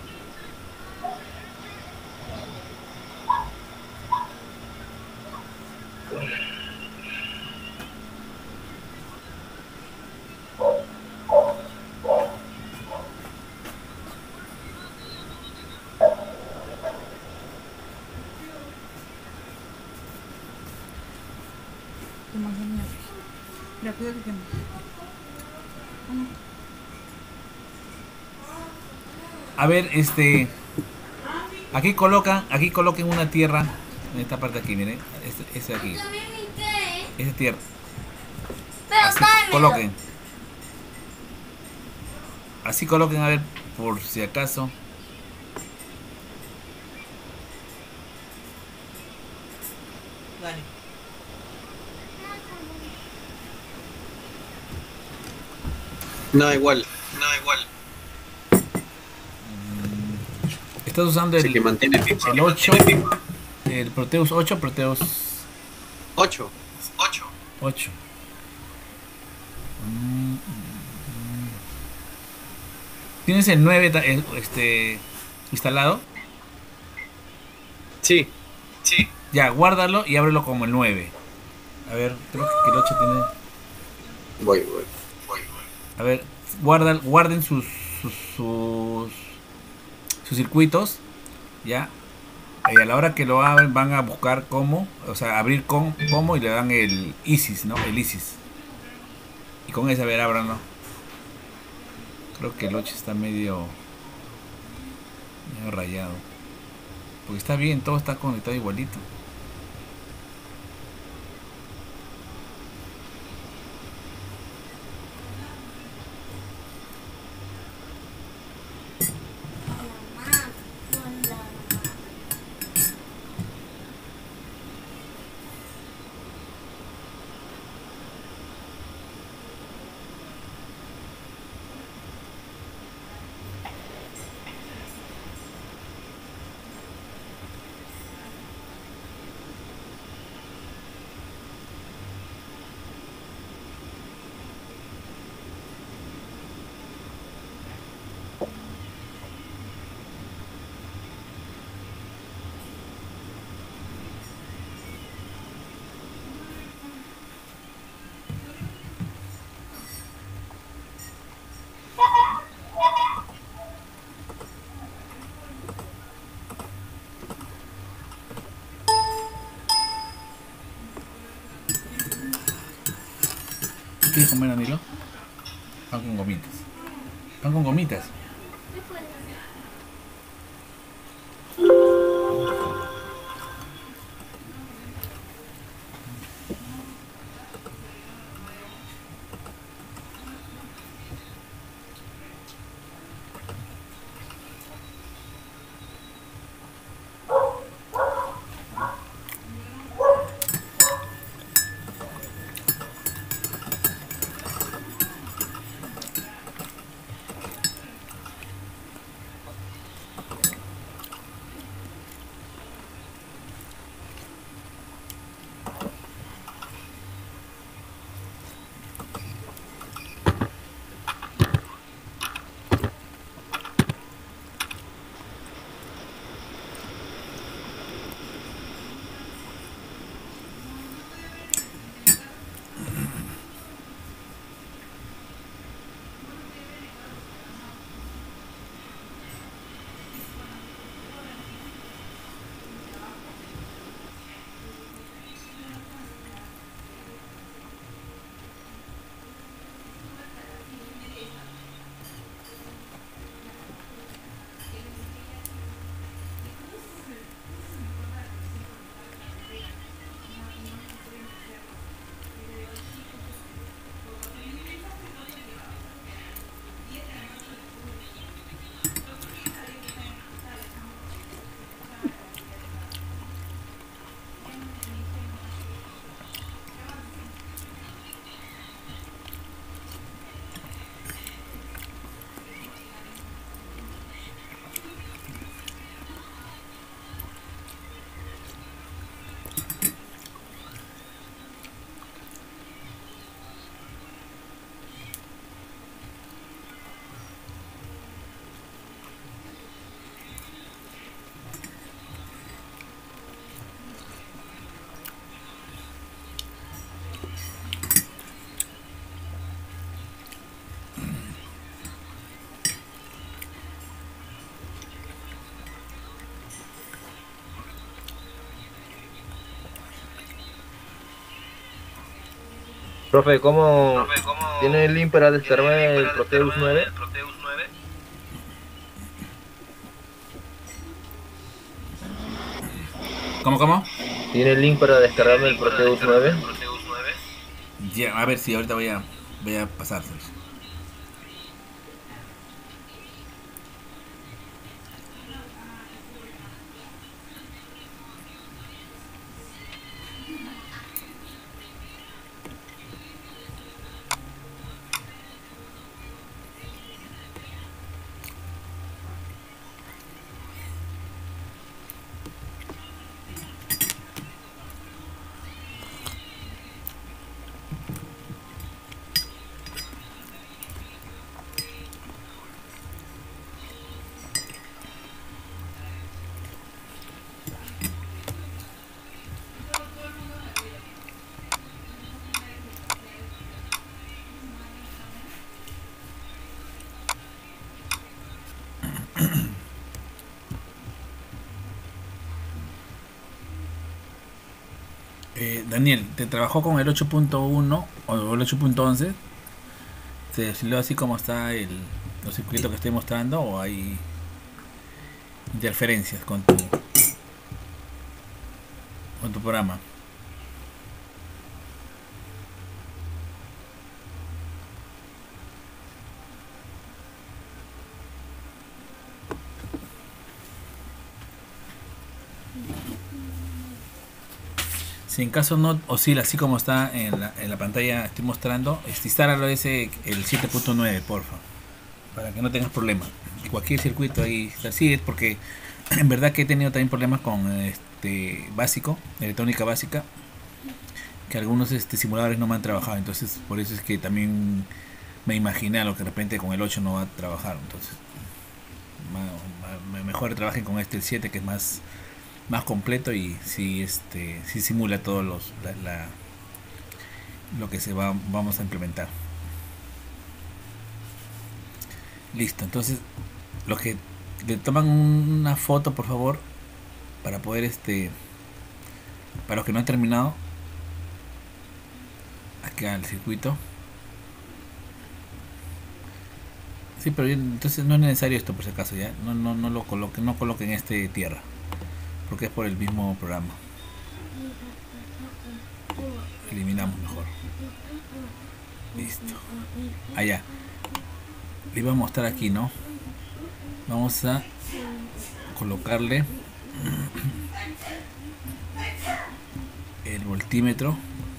A ver, aquí coloquen una tierra en esta parte de aquí, miren, este de aquí, esa tierra, así coloquen, a ver, por si acaso. Dale. Nada igual. Estás usando Así que mantiene el 8, el Proteus 8, Proteus 8. 8. ¿Tienes el 9 instalado? Sí. Ya, guárdalo y ábrelo como el 9. A ver, creo que el 8 tiene... Voy. A ver, guarden sus circuitos, ya. Y a la hora que lo abren van a buscar cómo, o sea, abrir cómo y le dan el ISIS, ¿no? El ISIS. Y con ese, a ver, ábranlo. Creo que el 8 está medio rayado. Porque está bien, todo está conectado igualito. ¿Quieres comer, Danilo? Pan con gomitas. Pan con gomitas. Profe, ¿cómo tiene el link para descargar el Proteus 9? ¿Cómo? ¿Tiene el link para descargarme el Proteus 9? Ya, a ver si ahorita voy a pasárselos. Daniel, ¿te trabajó con el 8.1 o el 8.11? ¿Te desfiló así como está los circuitos que estoy mostrando o hay interferencias con tu programa? Si en caso no oscila así como está en la pantalla estoy mostrando, instálalo el 7.9, porfa, para que no tengas problemas. Cualquier circuito ahí está así, es porque en verdad que he tenido también problemas con básico, electrónica básica, que algunos simuladores no me han trabajado, entonces por eso es que también me imaginé a lo que de repente con el 8 no va a trabajar, entonces mejor trabajen con el 7, que es más completo y sí simula todo lo que vamos a implementar. Listo, entonces los que le toman una foto, por favor, para poder para los que no han terminado acá el circuito. Sí, pero entonces no es necesario esto, por si acaso, ya no lo coloquen, no coloquen tierra, porque es por el mismo programa. Eliminamos mejor. Listo. Allá. Le iba a mostrar aquí, ¿no? Vamos a colocarle el voltímetro.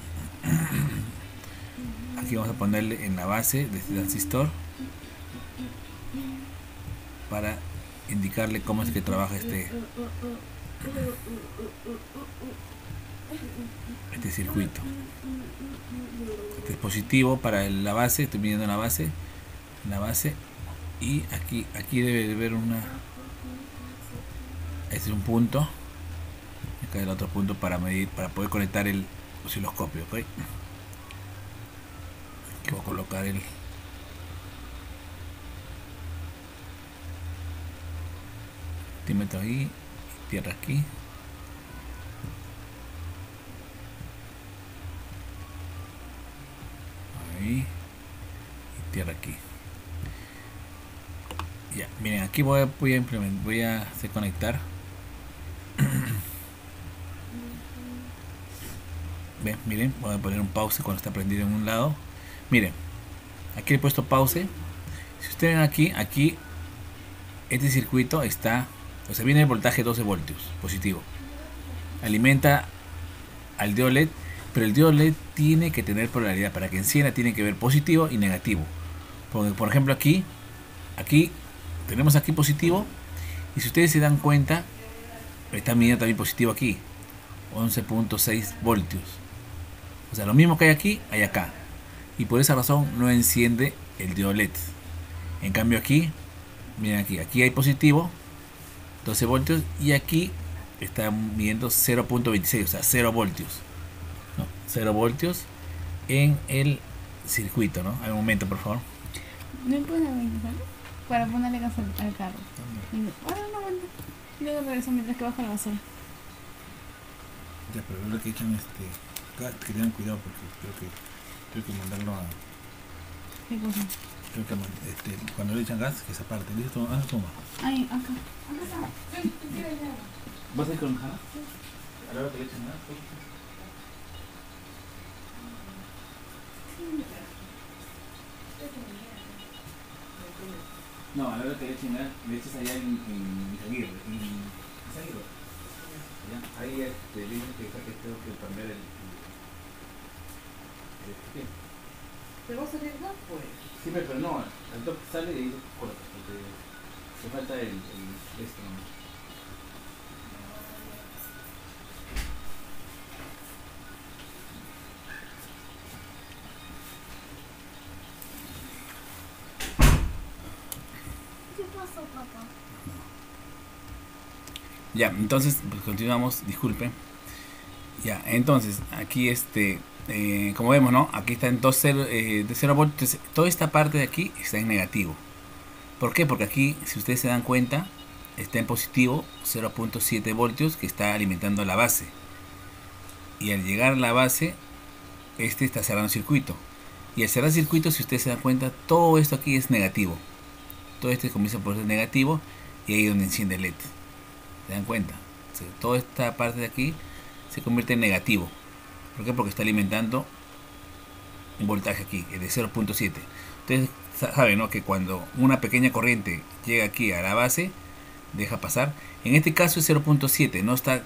Aquí vamos a ponerle en la base de este transistor para indicarle cómo es que trabaja este circuito. Este es positivo para la base, estoy midiendo la base, y aquí debe de haber este es un punto, acá el otro punto para medir, para poder conectar el osciloscopio, ¿ok? Aquí voy a colocar el voltímetro ahí, tierra aquí. Ahí, y tierra aquí. Ya, miren, aquí voy a hacer conectar. Ven, miren, voy a poner un pause cuando está prendido en un lado. Miren, aquí he puesto pause. Si ustedes ven aquí este circuito está, o sea, viene el voltaje 12 voltios positivo, alimenta al diodo LED, pero el diodo LED tiene que tener polaridad. Para que encienda tiene que ver positivo y negativo. Porque, por ejemplo, aquí tenemos aquí positivo, y si ustedes se dan cuenta, está midiendo también positivo aquí, 11.6 voltios. O sea, lo mismo que hay aquí, hay acá, y por esa razón no enciende el diodo LED. En cambio aquí, miren, aquí hay positivo 12 voltios, y aquí está midiendo 0.26, o sea 0 voltios, ¿no? 0 voltios en el circuito, ¿no? Hay un momento, por favor. ¿No puedes avanzar? Para ponerle gas al carro. Ahora no aguanta. Luego regreso mientras que bajo la basura. Ya, pero lo que echan que tengan cuidado, porque creo que Tengo que mandarlo a... ¿Qué cosa? Tengo que cuando le echan gas, que esa parte. ¿Listo? Toma. Ay, acá. Acá está. ¿Vas a ir con Hanna? A la hora que le echen gas. No, a la hora que le echen gas, le echas allá en Izaguirre. ¿Ya? Ahí le dicen que tengo que cambiar el ¿qué? ¿Te vas a salir gas, pues? Sí, pero no, al toque sale y ahí lo cortas, porque te falta esto, ¿no? ¿Qué pasó, papá? Ya, entonces, pues continuamos, disculpe. Ya, entonces, aquí como vemos, ¿no? Aquí está en 0 de 0 voltios. Toda esta parte de aquí está en negativo. ¿Por qué? Porque aquí, si ustedes se dan cuenta, está en positivo 0.7 voltios que está alimentando la base. Y al llegar a la base, está cerrando circuito. Y al cerrar circuito, si ustedes se dan cuenta, todo esto aquí es negativo. Todo comienza por ser negativo y ahí es donde enciende el LED. ¿Se dan cuenta? O sea, toda esta parte de aquí se convierte en negativo. ¿Por qué? Porque está alimentando un voltaje aquí, de 0.7. Ustedes saben, ¿no?, que cuando una pequeña corriente llega aquí a la base, deja pasar. En este caso es 0.7, no está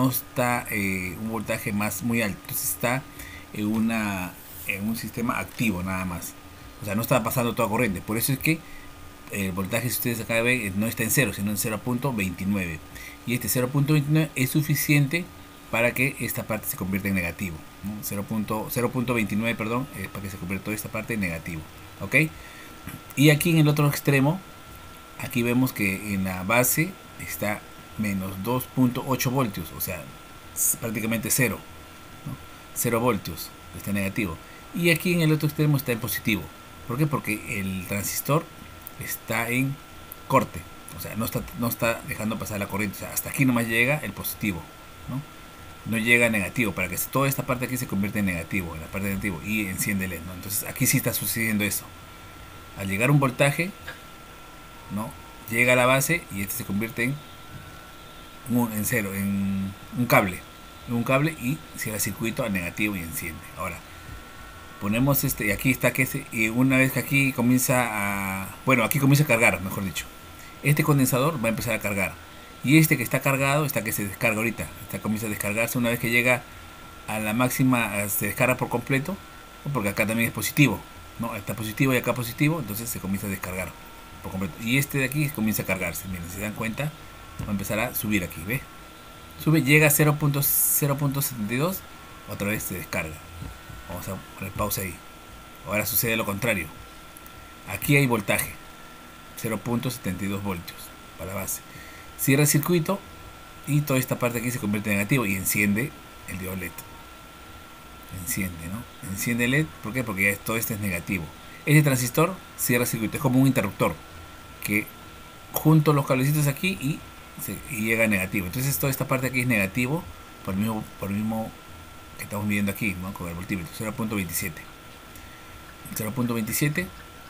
un voltaje muy alto. Entonces está en un sistema activo nada más. O sea, no está pasando toda corriente. Por eso es que el voltaje, si ustedes acá ven, no está en 0, sino en 0.29. Y este 0.29 es suficiente para que esta parte se convierta en negativo, ¿no? 0.29, perdón, para que se convierta toda esta parte en negativo. ¿Ok? Y aquí en el otro extremo, aquí vemos que en la base está menos 2.8 voltios, o sea, prácticamente 0, ¿no? 0 voltios, está negativo. Y aquí en el otro extremo está en positivo. ¿Por qué? Porque el transistor está en corte, o sea, no está dejando pasar la corriente. O sea, hasta aquí nomás llega el positivo, no llega a negativo, para que toda esta parte aquí se convierta en negativo, en la parte de negativo, y enciende LED, ¿no? Entonces aquí sí está sucediendo eso. Al llegar un voltaje, ¿no?, llega a la base y este se convierte en cero, en un cable, y cierra el circuito a negativo y enciende. Ahora ponemos y aquí está y una vez que aquí comienza aquí comienza a cargar, mejor dicho, este condensador va a empezar a cargar, y este que está cargado, que se descarga ahorita, comienza a descargarse. Una vez que llega a la máxima, se descarga por completo, ¿no?, porque acá también es positivo, ¿no? Está positivo y acá positivo, entonces se comienza a descargar por completo, y este de aquí comienza a cargarse. Miren, si se dan cuenta, va a empezar a subir aquí, ¿ve? Sube, llega a 0.72, otra vez se descarga. Vamos a poner pausa ahí. Ahora sucede lo contrario. Aquí hay voltaje, 0.72 voltios para la base. Cierra el circuito y toda esta parte aquí se convierte en negativo y enciende el diodo LED. Enciende, ¿no? Enciende el LED. ¿Por qué? Porque todo esto es negativo. Este transistor cierra el circuito, es como un interruptor que junto los cablecitos aquí y llega a negativo. Entonces toda esta parte aquí es negativo por el mismo que estamos midiendo aquí, ¿no?, con el voltímetro, 0.27. 0.27.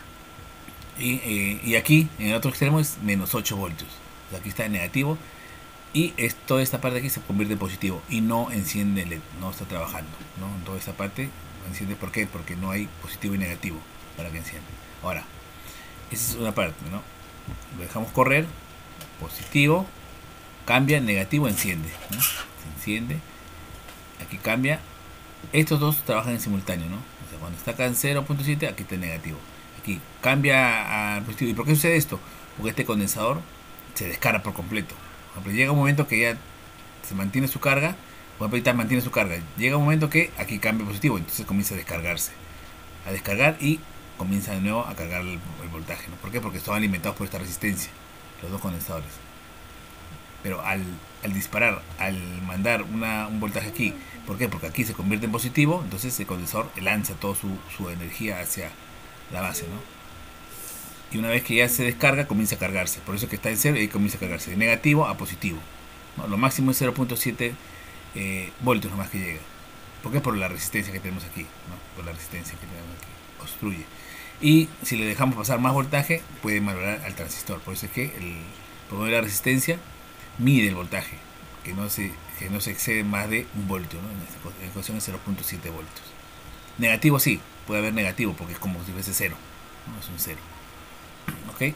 Y aquí en el otro extremo es menos 8 voltios. O sea, aquí está en negativo y toda esta parte aquí se convierte en positivo y no enciende el LED, no está trabajando, ¿no? En toda esta parte no enciende. ¿Por qué? Porque no hay positivo y negativo para que encienda. Ahora, esa es una parte, ¿no? Lo dejamos correr, positivo, cambia, negativo, enciende, ¿no? Se enciende, aquí cambia. Estos dos trabajan en simultáneo, ¿no? O sea, cuando está acá en 0.7, aquí está en negativo. Aquí cambia al positivo. ¿Y por qué sucede esto? Porque este condensador se descarga por completo. Por ejemplo, llega un momento que ya se mantiene su carga, por ejemplo, ahorita mantiene su carga. Llega un momento que aquí cambia positivo, entonces comienza a descargarse. A descargar y comienza de nuevo a cargar el voltaje, ¿no? ¿Por qué? Porque están alimentados por esta resistencia, los dos condensadores. Pero al disparar, al mandar un voltaje aquí, ¿por qué? Porque aquí se convierte en positivo, entonces el condensador lanza toda su energía hacia la base, ¿no? Y una vez que ya se descarga, comienza a cargarse. Por eso que está en 0 y comienza a cargarse de negativo a positivo, ¿no? Lo máximo es 0.7 voltios nomás que llega. ¿Por qué? Por la resistencia que tenemos aquí, ¿no? Por la resistencia que tenemos aquí. Obstruye. Y si le dejamos pasar más voltaje, puede malograr al transistor. Por eso es que por la resistencia mide el voltaje, que no se excede más de 1 voltio, ¿no? En esta ecuación es 0.7 voltios. Negativo sí, puede haber negativo porque es como si fuese 0, ¿no? Es un 0. ¿Ok?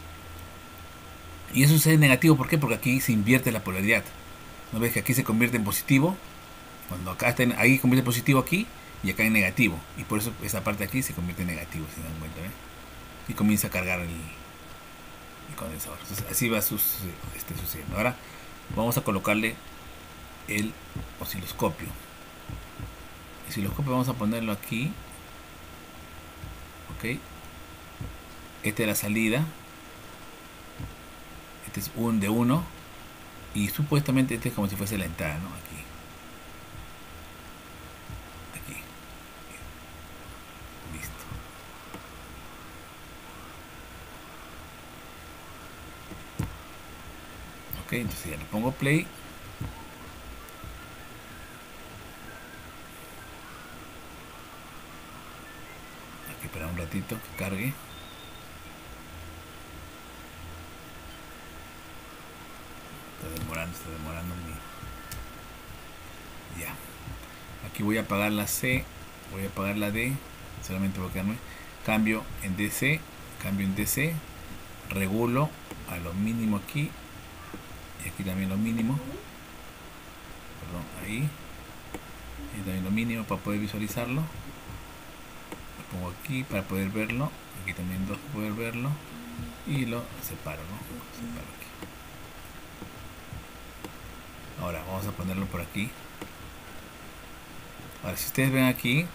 Y eso sucede negativo, ¿por qué? Porque aquí se invierte la polaridad. ¿No ves que aquí se convierte en positivo? Cuando acá está ahí convierte en positivo aquí y acá en negativo. Y por eso esa parte de aquí se convierte en negativo, si se dan cuenta, ¿eh? Y comienza a cargar el condensador. Entonces así va sucediendo. Ahora vamos a colocarle el osciloscopio. El osciloscopio vamos a ponerlo aquí. Ok. Esta es la salida. Este es un de 1 y supuestamente este es como si fuese la entrada, ¿no? Aquí. Listo. Ok, entonces ya le pongo play. Aquí espera un ratito que cargue. Está demorando ya. Aquí voy a apagar la C, voy a apagar la D, solamente voy a quedarme. Cambio en DC, regulo a lo mínimo aquí y aquí también lo mínimo. Perdón, ahí. Y también lo mínimo para poder visualizarlo. Lo pongo aquí para poder verlo. Aquí también para poder verlo. Y lo separo, ¿no? Separo aquí. Ahora vamos a ponerlo por aquí. Ahora si ustedes ven aquí,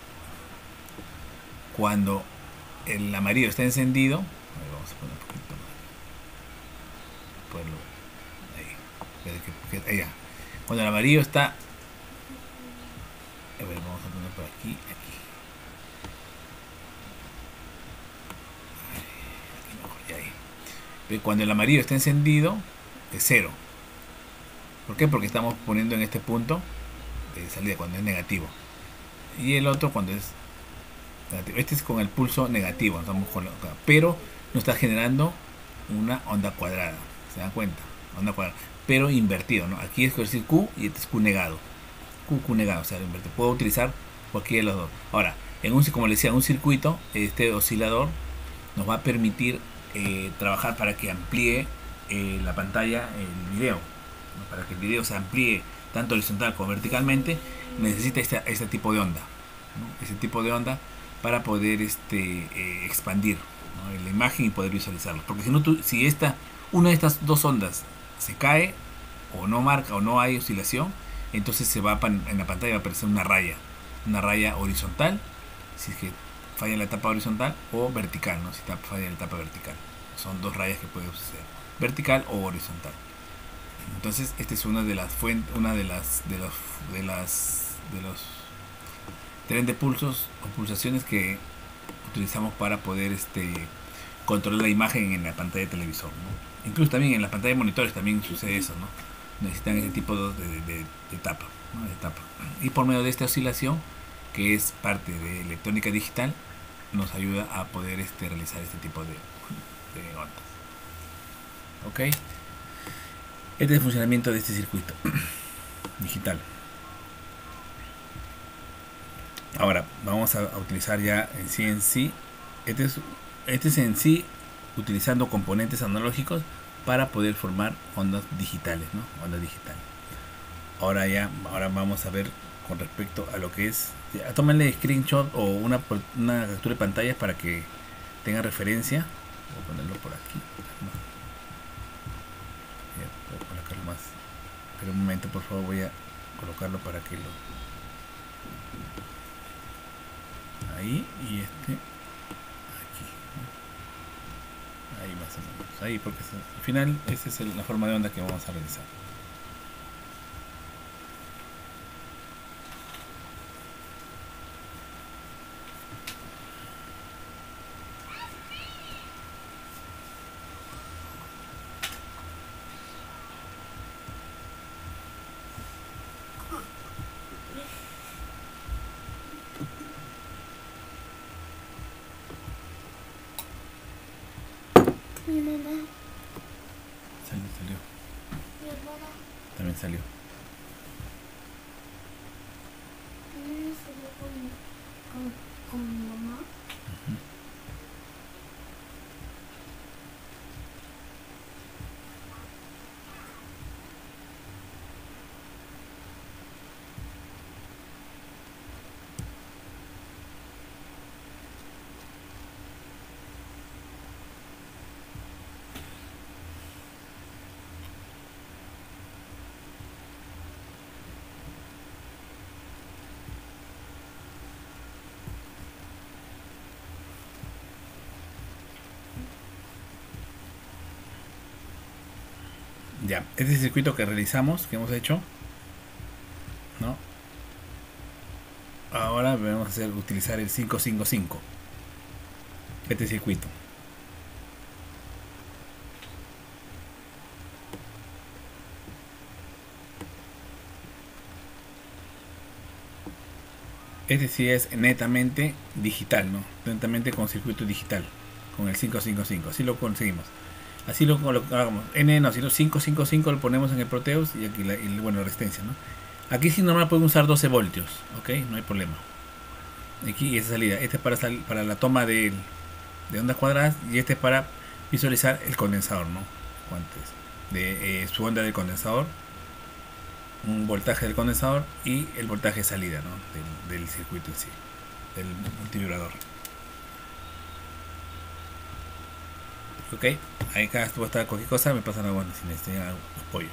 cuando el amarillo está encendido, vamos a poner un poquito más. Ahí ya. Cuando el amarillo está, a ver, vamos a poner por aquí, aquí mejor, ya ahí. Pero cuando el amarillo está encendido, es 0. ¿Por qué? Porque estamos poniendo en este punto de salida cuando es negativo. Y el otro cuando es negativo. Este es con el pulso negativo, pero no está generando una onda cuadrada. ¿Se dan cuenta? Onda cuadrada. Pero invertido, ¿no? Aquí es decir Q y este es Q negado. Q negado, o sea, invertido. Puedo utilizar cualquiera de los dos. Ahora, como les decía, en un circuito, este oscilador nos va a permitir trabajar para que amplíe la pantalla, el video. Para que el video se amplíe tanto horizontal como verticalmente, necesita este tipo de onda, ¿no? Ese tipo de onda para poder expandir, ¿no? La imagen y poder visualizarlo. Porque si no, si una de estas dos ondas se cae o no marca o no hay oscilación, entonces en la pantalla va a aparecer una raya horizontal, si es que falla en la etapa horizontal, o vertical, ¿no? Si falla en la etapa vertical. Son dos rayas que pueden suceder, vertical o horizontal. Entonces esta es una de las fuentes, de los tren de pulsos o pulsaciones que utilizamos para poder controlar la imagen en la pantalla de televisor, ¿no? Incluso también en la pantalla de monitores también sucede eso, ¿no? Necesitan ese tipo de etapa, ¿no? De etapa. Y por medio de esta oscilación, que es parte de electrónica digital, nos ayuda a poder realizar este tipo de ondas. ¿Ok? Este es el funcionamiento de este circuito digital. Ahora vamos a utilizar ya en sí. Este es en sí utilizando componentes analógicos para poder formar ondas digitales, ¿no? Ondas digitales. Ahora vamos a ver con respecto a lo que es. Tómenle screenshot o una captura de pantalla para que tengan referencia. Voy a ponerlo por aquí. Voy a colocarlo más. Pero un momento, por favor, voy a colocarlo para que lo. Ahí y aquí. Ahí más o menos. Ahí, porque al final esa es la forma de onda que vamos a realizar. Mi mamá, Salió. mi hermana, También salió. también salió con mi mamá. Ya, este es el circuito que realizamos, que hemos hecho, ¿no? Ahora vamos a utilizar el 555. Este circuito. Este sí es netamente digital, ¿no? Netamente con circuito digital, con el 555. Así lo conseguimos. Así lo colocamos. N no, si no 555 lo ponemos en el Proteus y aquí bueno, la resistencia, ¿no? Aquí sí normal pueden usar 12 voltios, ¿ok? No hay problema. Aquí esa salida. Este es para la toma de ondas cuadradas y este es para visualizar el condensador, ¿no? Cuánto es. De su onda del condensador, un voltaje del condensador y el voltaje de salida, ¿no? Del circuito en sí, del multivibrador. Ok, ahí acá estuvo estar cualquier cosa, me pasan agua si necesitan apoyo.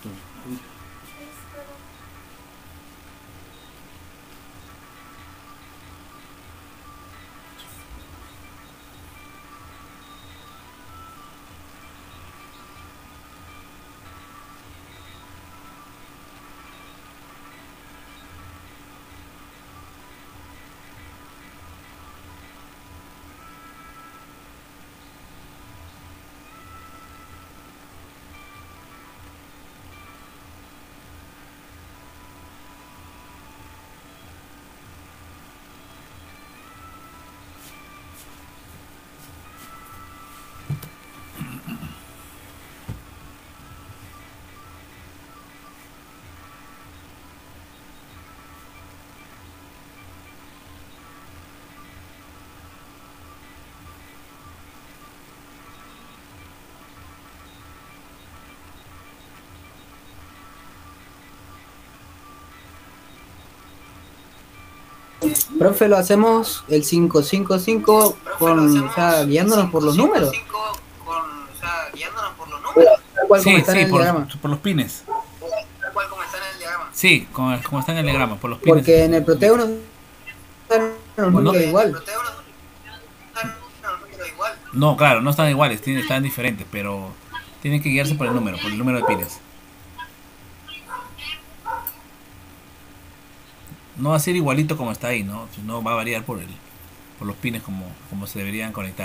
minutos. Profe, lo hacemos el 555 con, o sea, guiándonos por los números. Tal cual como Sí, está en sí, el diagrama. por los pines. Sí, como está en el diagrama, por los pines. Porque en el proteus están los números igual. No, claro, no están iguales, están diferentes, pero tienen que guiarse por el número de pines. No va a ser igualito como está ahí, ¿no? No va a variar por los pines como se deberían conectar.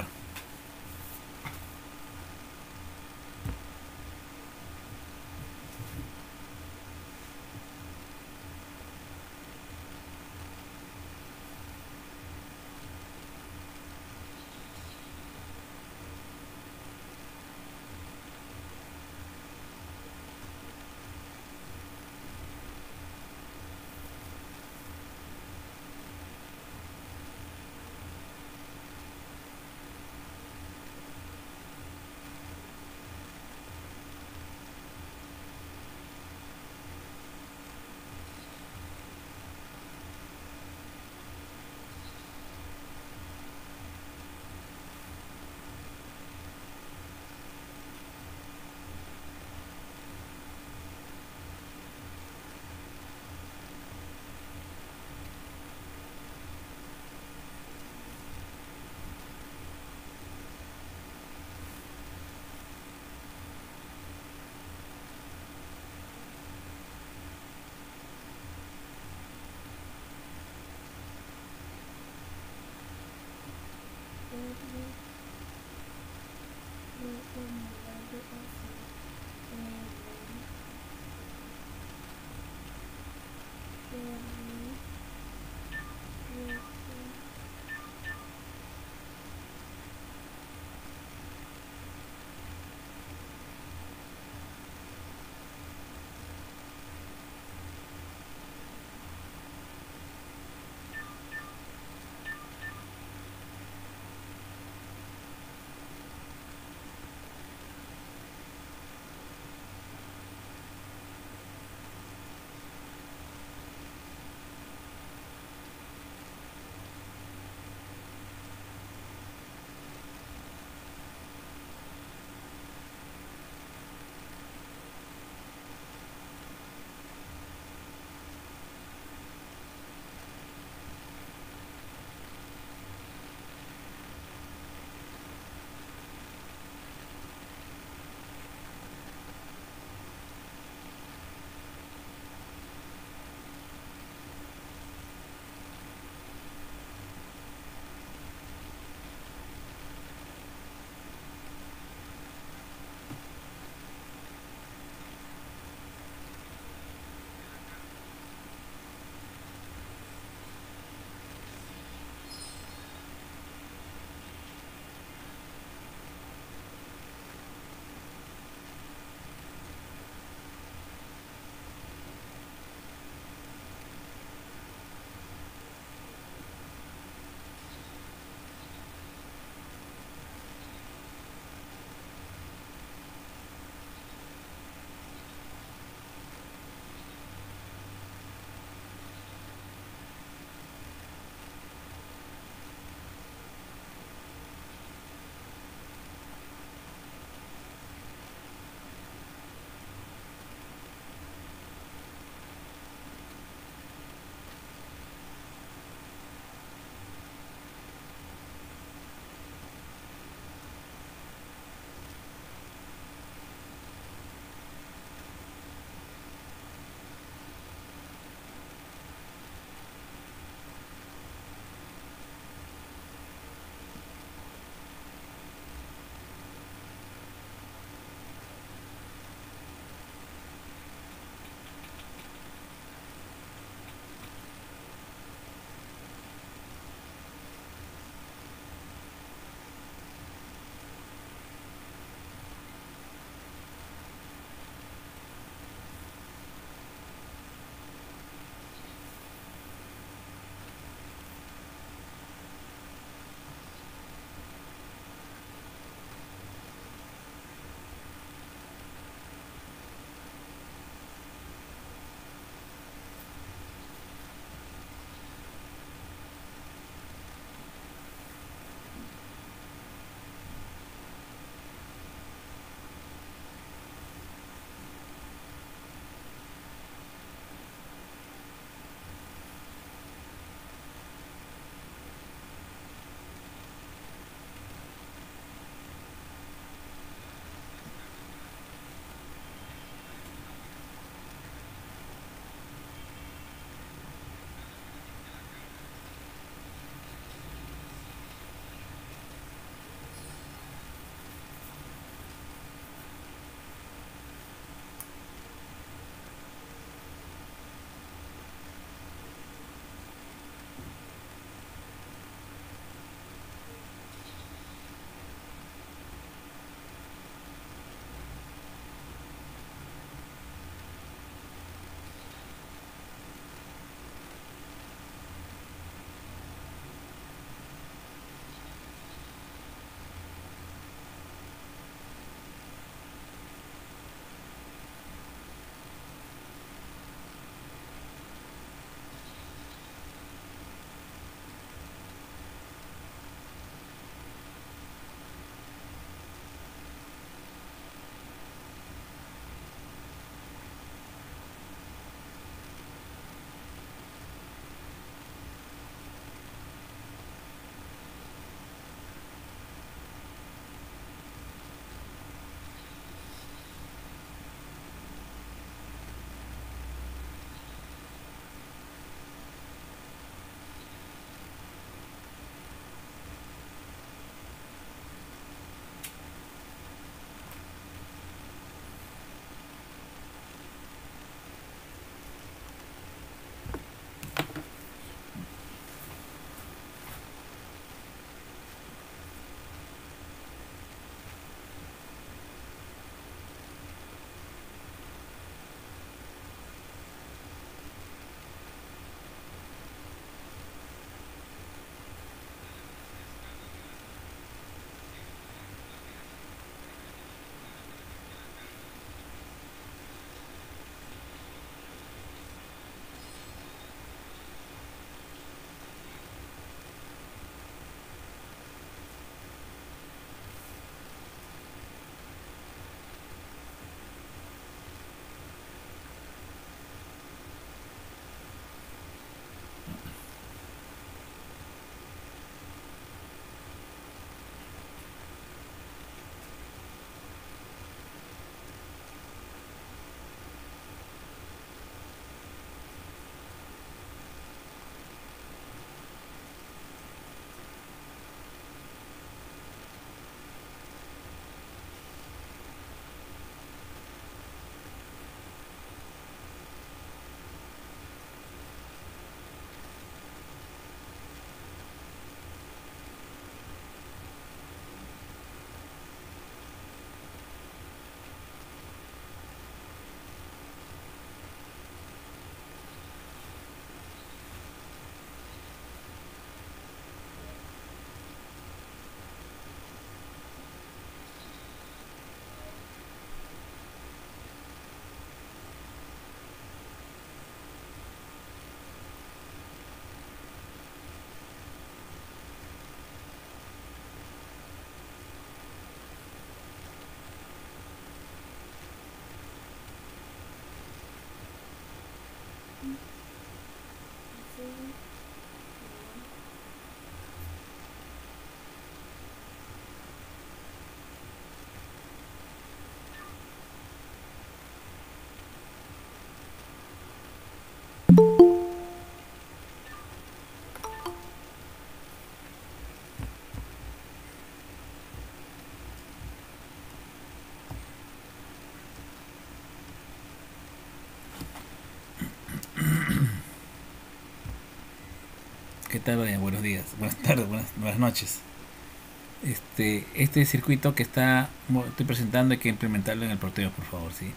¿Qué tal, Brian? Buenos días, buenas tardes, buenas noches. Este circuito que estoy presentando hay que implementarlo en el Proteus, por favor, ¿sí?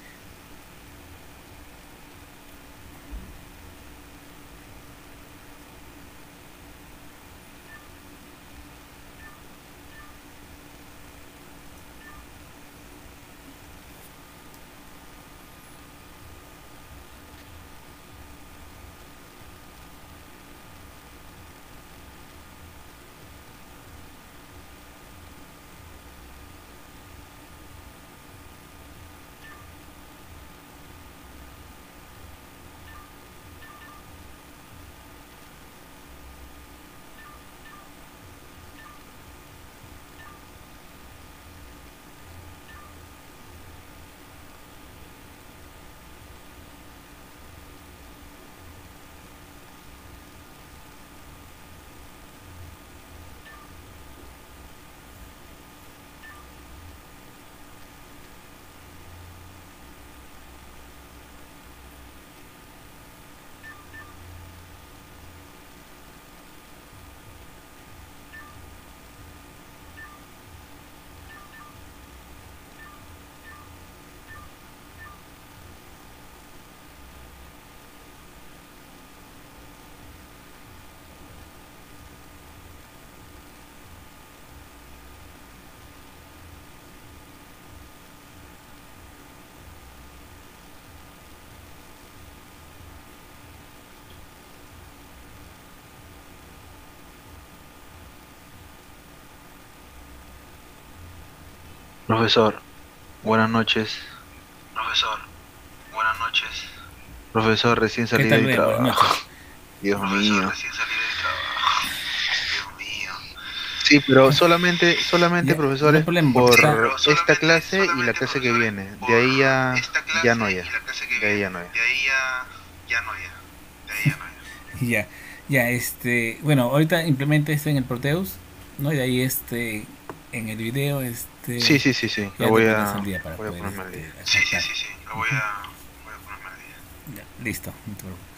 Profesor, buenas noches. Profesor, buenas noches. Profesor, recién ¿Qué salí tal, del Brian? Buenas trabajo. noches. Dios Profesor, mío. recién salí del trabajo. Dios mío. Sí, pero solamente, Ya, profesor, no hay es problema, porque por está... esta clase y la clase que viene. De ahí ya, Esta clase ya no ya. y la clase que De ahí viene. ya no ya. De ahí ya no ya. De ahí ya no ya. Ya, ya, bueno, ahorita implementa esto en el Proteus, ¿no? Y de ahí, en el video, Sí, sí, sí, sí. Lo ya te pones al día para voy a poder, ponerme al día. Sí, sí, adaptar. sí, sí. Voy a ponerme al día. Ya, listo, no te preocupes.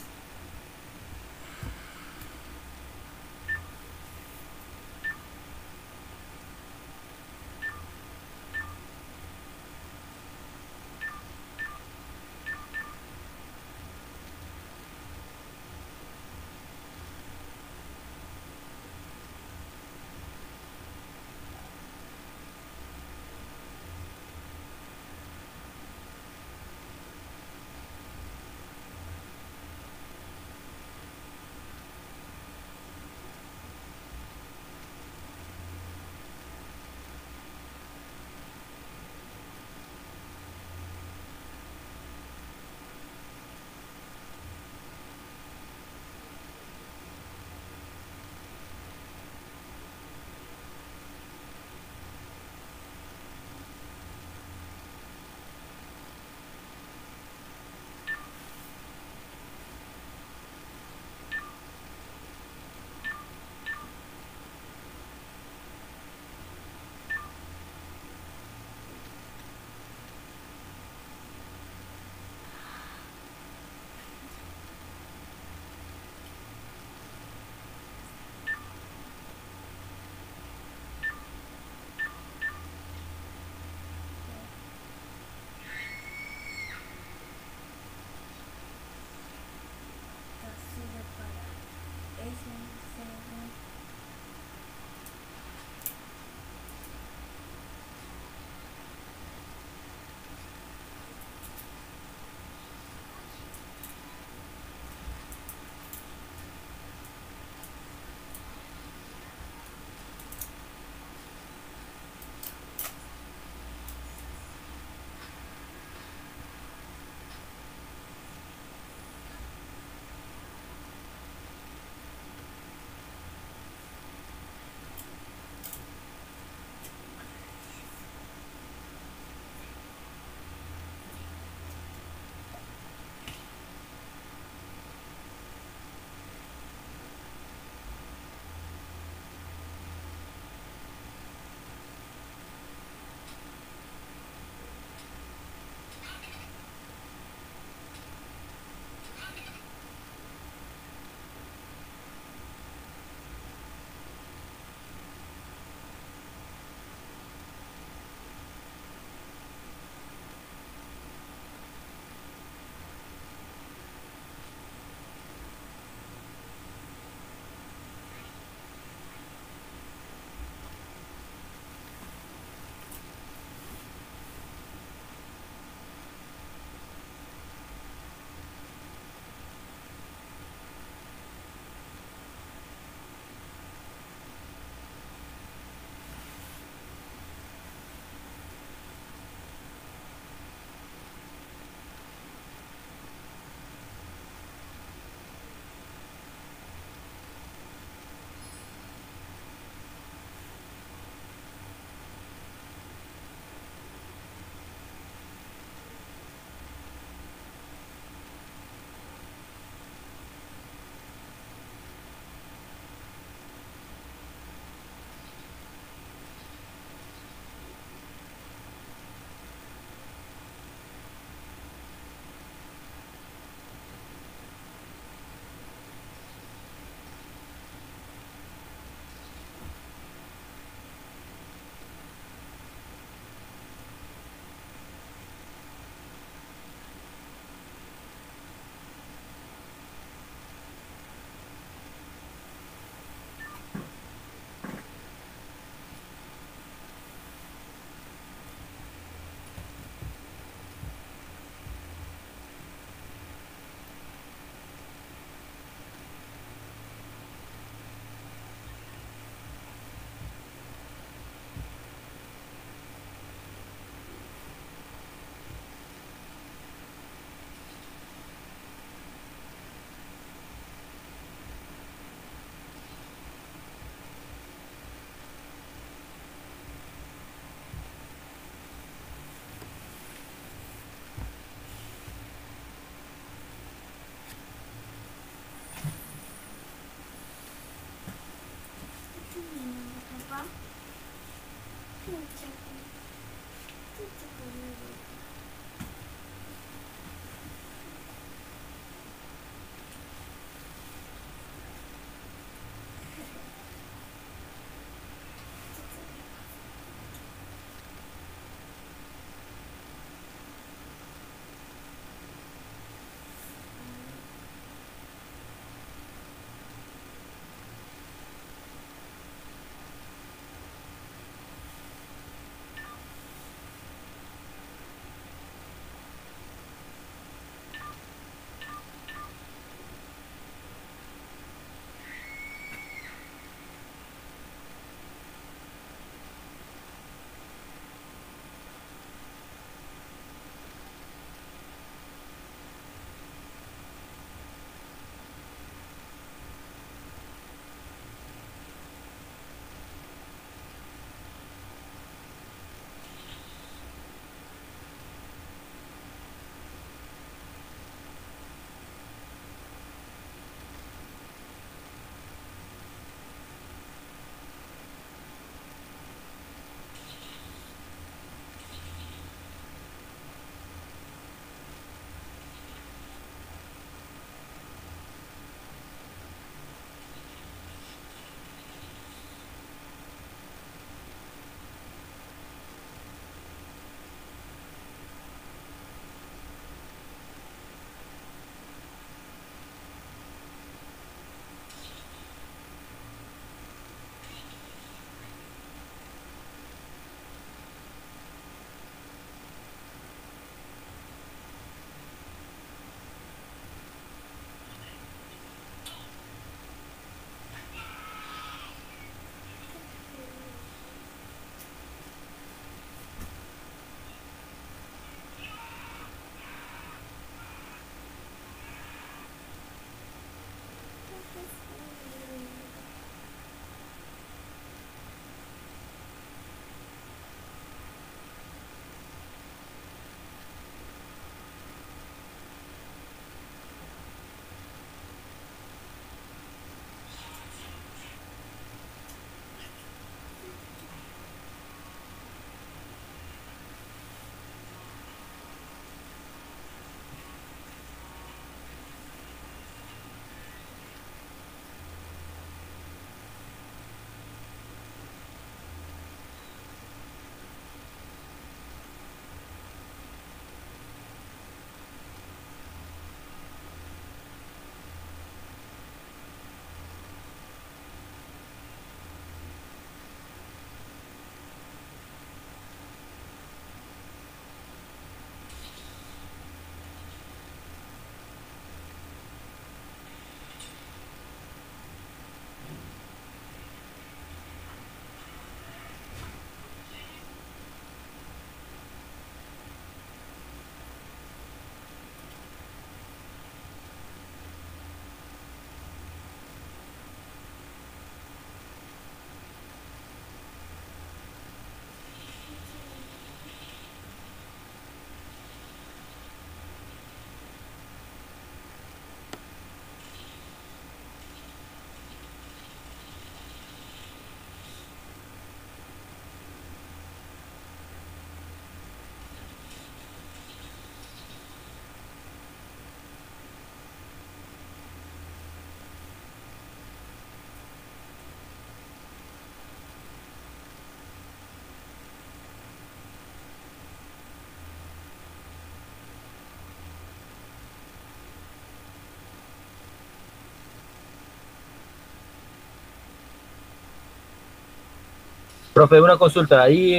Profe, una consulta, ahí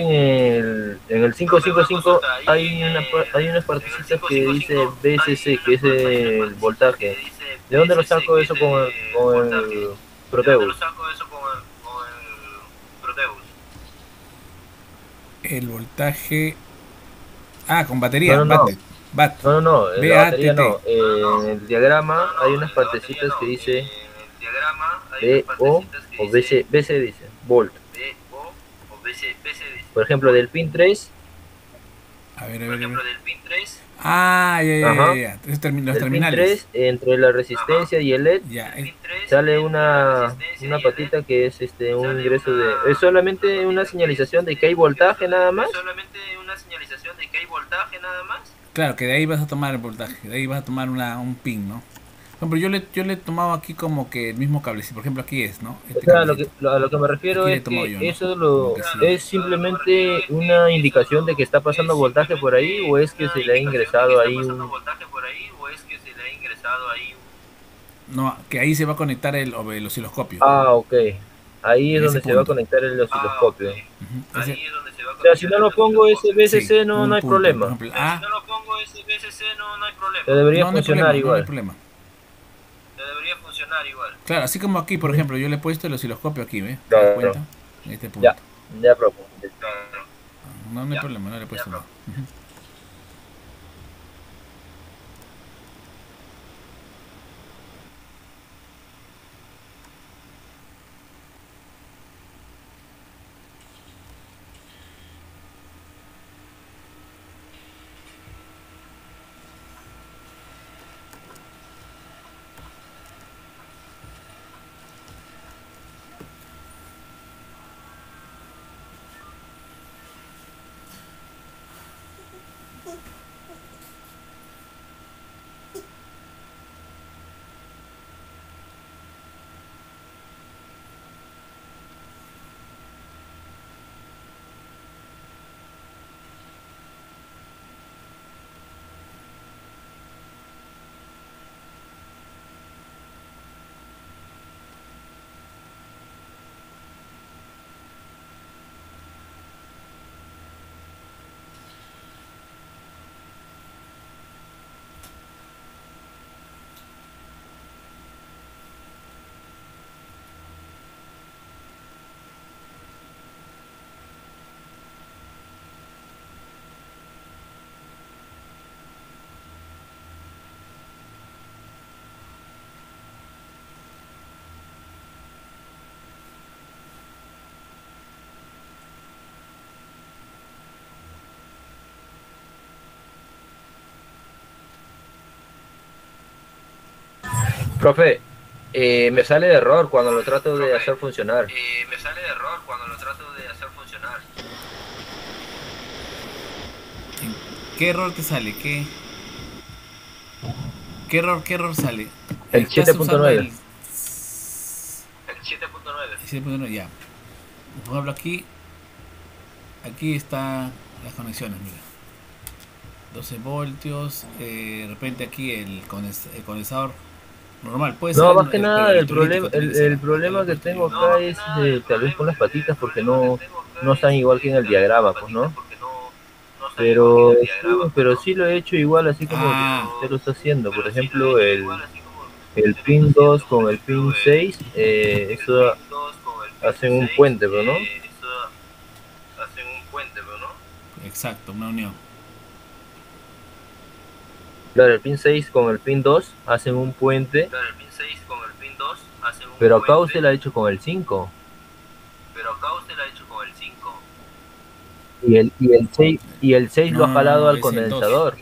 en el 555 hay unas partecitas que dice BCC, que es el voltaje. ¿De dónde lo saco eso con el Proteus? El voltaje... Ah, con batería. No, no, no. Bat. No, en la batería no. En el diagrama hay unas partecitas que dice BO o BC dice, volt. Por ejemplo, del pin 3. A ver. Ah, ya. Ajá. Los El pin terminales. 3, entre la resistencia y el LED, Ya, sale una patita que es un ingreso de... Es solamente una señalización de que hay voltaje nada más. claro, que de ahí vas a tomar el voltaje, de ahí vas a tomar un pin, ¿no? Por ejemplo, yo le he tomado aquí como que el mismo cablecito. Por ejemplo, aquí es, ¿no? O Este sea, cablecito. a lo que me refiero Aquí le he es tomado que yo, ¿no? eso Como que sí. es simplemente una indicación de que está pasando voltaje por ahí, o es que se le ha ingresado ahí un... No, que ahí se va a conectar el osciloscopio. Ah, ok. Ahí es En ese donde se va a punto. conectar el osciloscopio. Ujú, ese- O sea, si no lo pongo ese sí, VCC no, un no hay punto. Por problema. ejemplo, Te debería no hay funcionar problema, no hay igual. problema. Claro, así como aquí, por ejemplo, yo le he puesto el osciloscopio aquí, ¿ves? ¿Te das Claro. cuenta? En este punto. Ya propongo. No, no hay problema, no le he puesto nada. Ujú. Profe, me sale de error cuando lo trato de hacer funcionar. ¿Qué error te sale? ¿Qué error sale? El Estás usando 7.9. el 7.9, ya. Por ejemplo, aquí está las conexiones, mira. 12 voltios, de repente aquí el condensador normal, puede ser No, más que nada, el electrolítico, tiene que ser, el problema que tengo acá es tal vez con las patitas porque no están igual que en el diagrama, pues, ¿no? Pero sí lo he hecho igual así como usted lo está haciendo. Por ejemplo, el pin 2 con el pin 6, eso hacen un puente, pero ¿no? Exacto, una unión. Claro, el pin 6 con el pin 2 hacen un puente, pero acá usted lo ha hecho con el 5. Y el 6 lo ha jalado al es el 2. condensador.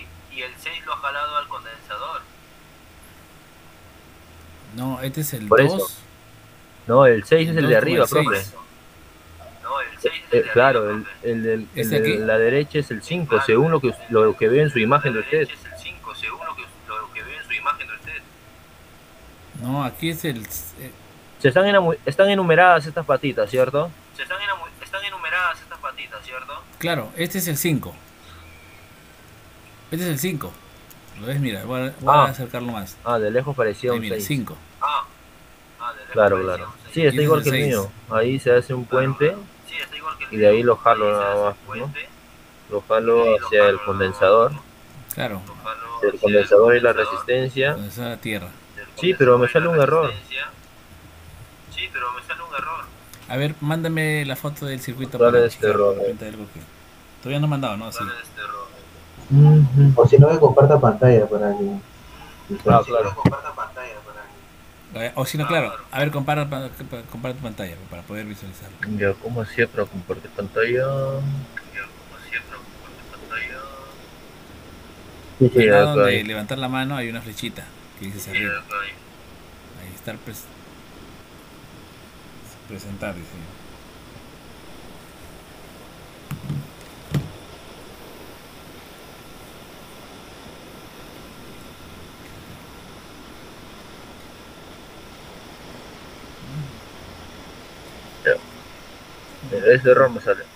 No, este es el Por 2. eso. No, el 6 es el 2 de con arriba, el 6. profe. Claro, el de la derecha es el 5, según lo que ve en su imagen de usted. No, aquí es el... Están enumeradas estas patitas, ¿cierto? Claro, este es el 5. Este es el 5. ¿Lo ves? Mira, voy a acercarlo más. Ah, de lejos parecía Ahí, un mira, 6. 5. Claro. Sí, está igual que el mío. Ahí se hace un puente y de ahí lo jalo nada más, ¿no? Lo jalo hacia el condensador. Claro. El condensador y la resistencia. Condensador a tierra. Sí, pero me sale un error. A ver, mándame la foto del circuito Sale para este error. Todavía no he mandado, ¿no? Sí. O si no, me comparta pantalla para que... Ah, claro. O si no, claro. A ver, compara tu pantalla para poder visualizarlo. Ya, ¿cómo hacía para compartir pantalla? Sí, sí, Al lado acá donde hay. levantar la mano hay una flechita que dice hacia arriba. Ahí está el presentar, dice. Mira, ese error me sale.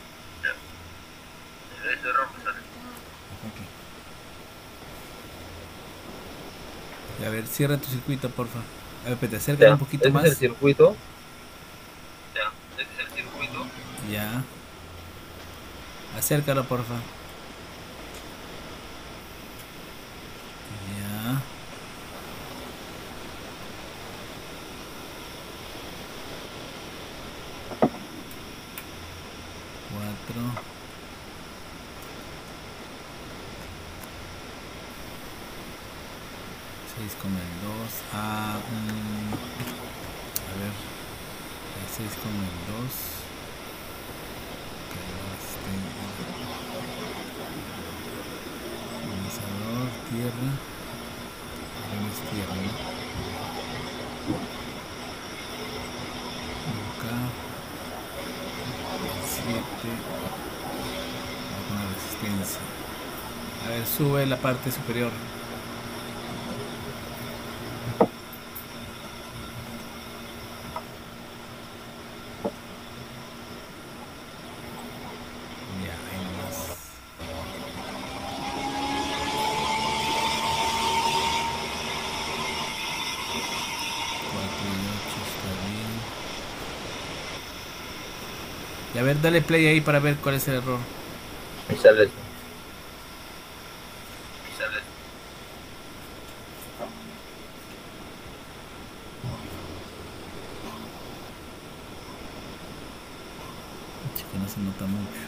A ver, cierra tu circuito, porfa. A ver, te acércale Ya, un poquito ese es el más. circuito. Ya. Acércalo, porfa. Ya. Cuatro. Seis con el 2. A ver. El 6 con el 2. Condensador, tierra. No es tierra, ¿no? Acá. 7. Con la resistencia. A ver, sube la parte superior. Ya, ahí nomás. Cuatro y 8 está bien. Y a ver, dale play ahí para ver cuál es el error. Ahí sale. Chico, no se nota mucho.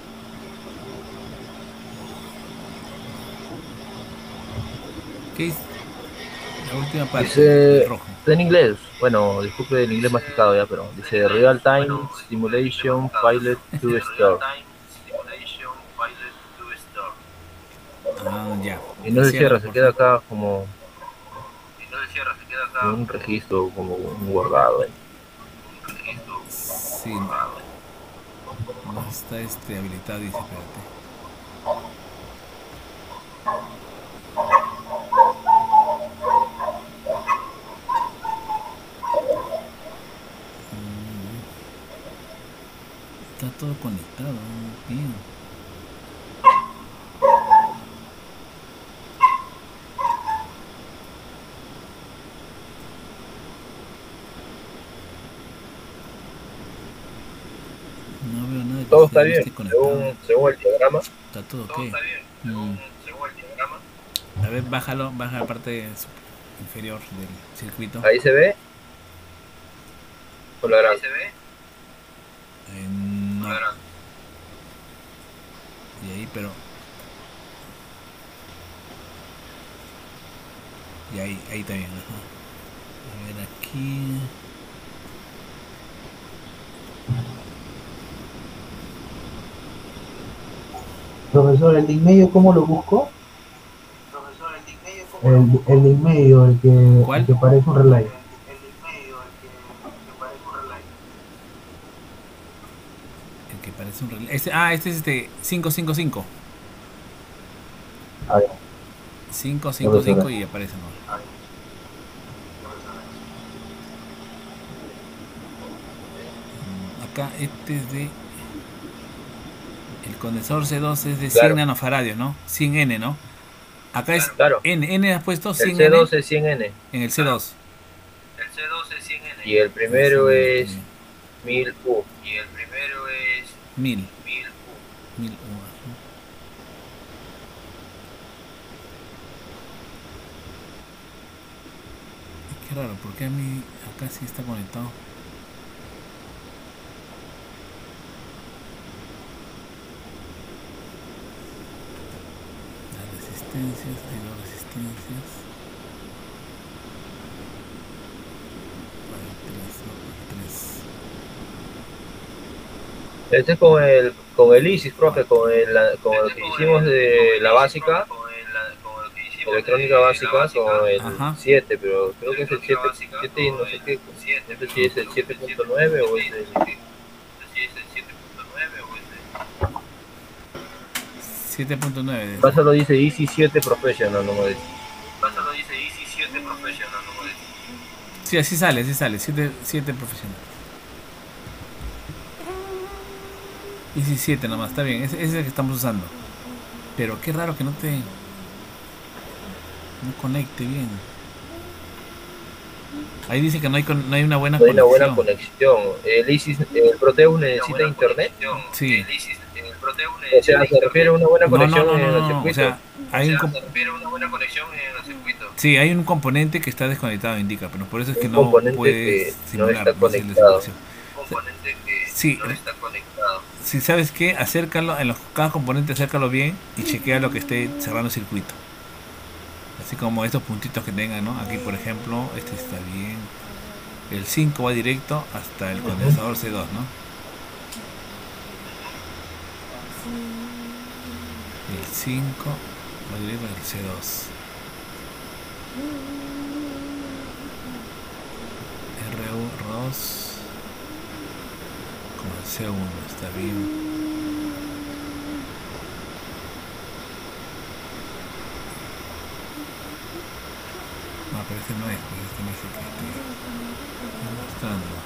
¿Qué es? La última parte, Dice, el rojo. está en inglés. Bueno, disculpe el inglés masticado ya, pero dice Real Time Simulation Pilot to Store. Ah, ya. Y no se cierra, se por queda favor. acá como un registro, como un guardado. Sí. No está habilitado, dice, espérate. Está todo conectado, bien. No veo nada que Todo está no bien, esté conectado. según el diagrama. Está todo ok. A ver, bájalo, baja la parte inferior del circuito. Ahí se ve. Con la gran. No. Y ahí, pero. Y ahí está bien. Ajá. A ver aquí. Profesor, ¿el de en medio cómo lo busco? El de en medio, ¿Cuál? el que parece un relay. El que parece un relé. Este es 555. A ver. 555 y aparece, ¿no? Acá este es de. El condensador C2 es de 100 nanofaradios, ¿no? 100N, ¿no? Acá es Claro. N has puesto 100N. El C2 es 100N. En el C2. Y el primero es 1000U. 1000 U. Qué raro, porque a mí acá sí está conectado. Las resistencias, hay dos resistencias. Hay tres. Este es con el ISIS, profe, con el que hicimos de la básica. electrónica básica son el Ajá. 7, pero creo que es el 7, 7 y no sé qué, no sé si es el 7.9 o es el 7.9. Pásalo dice Easy 7 Professional, no me dice. Sí, así sale, 7 profesional. Y 7 nomás, está bien, ese es el que estamos usando. Pero qué raro que no conecte bien. Ahí dice que no hay una buena No hay una buena conexión. conexión. El Proteus necesita internet. Sí. O sea, se refiere a una buena conexión en el No, circuito. o sea, sí, hay un componente que está desconectado, indica, pero por eso es que Un no componente puedes que no simular está no sé, la conectado. situación. Sí, si sabes qué, acércalo, cada componente acércalo bien y chequea lo que esté cerrando el circuito. Así como estos puntitos que tengan, ¿no? Aquí, por ejemplo, este está bien. El 5 va directo hasta el condensador C2, ¿no? El 5 va directo al C2. RO2 con el C1, está bien. No, pero este no es, este no es el que estoy mostrando.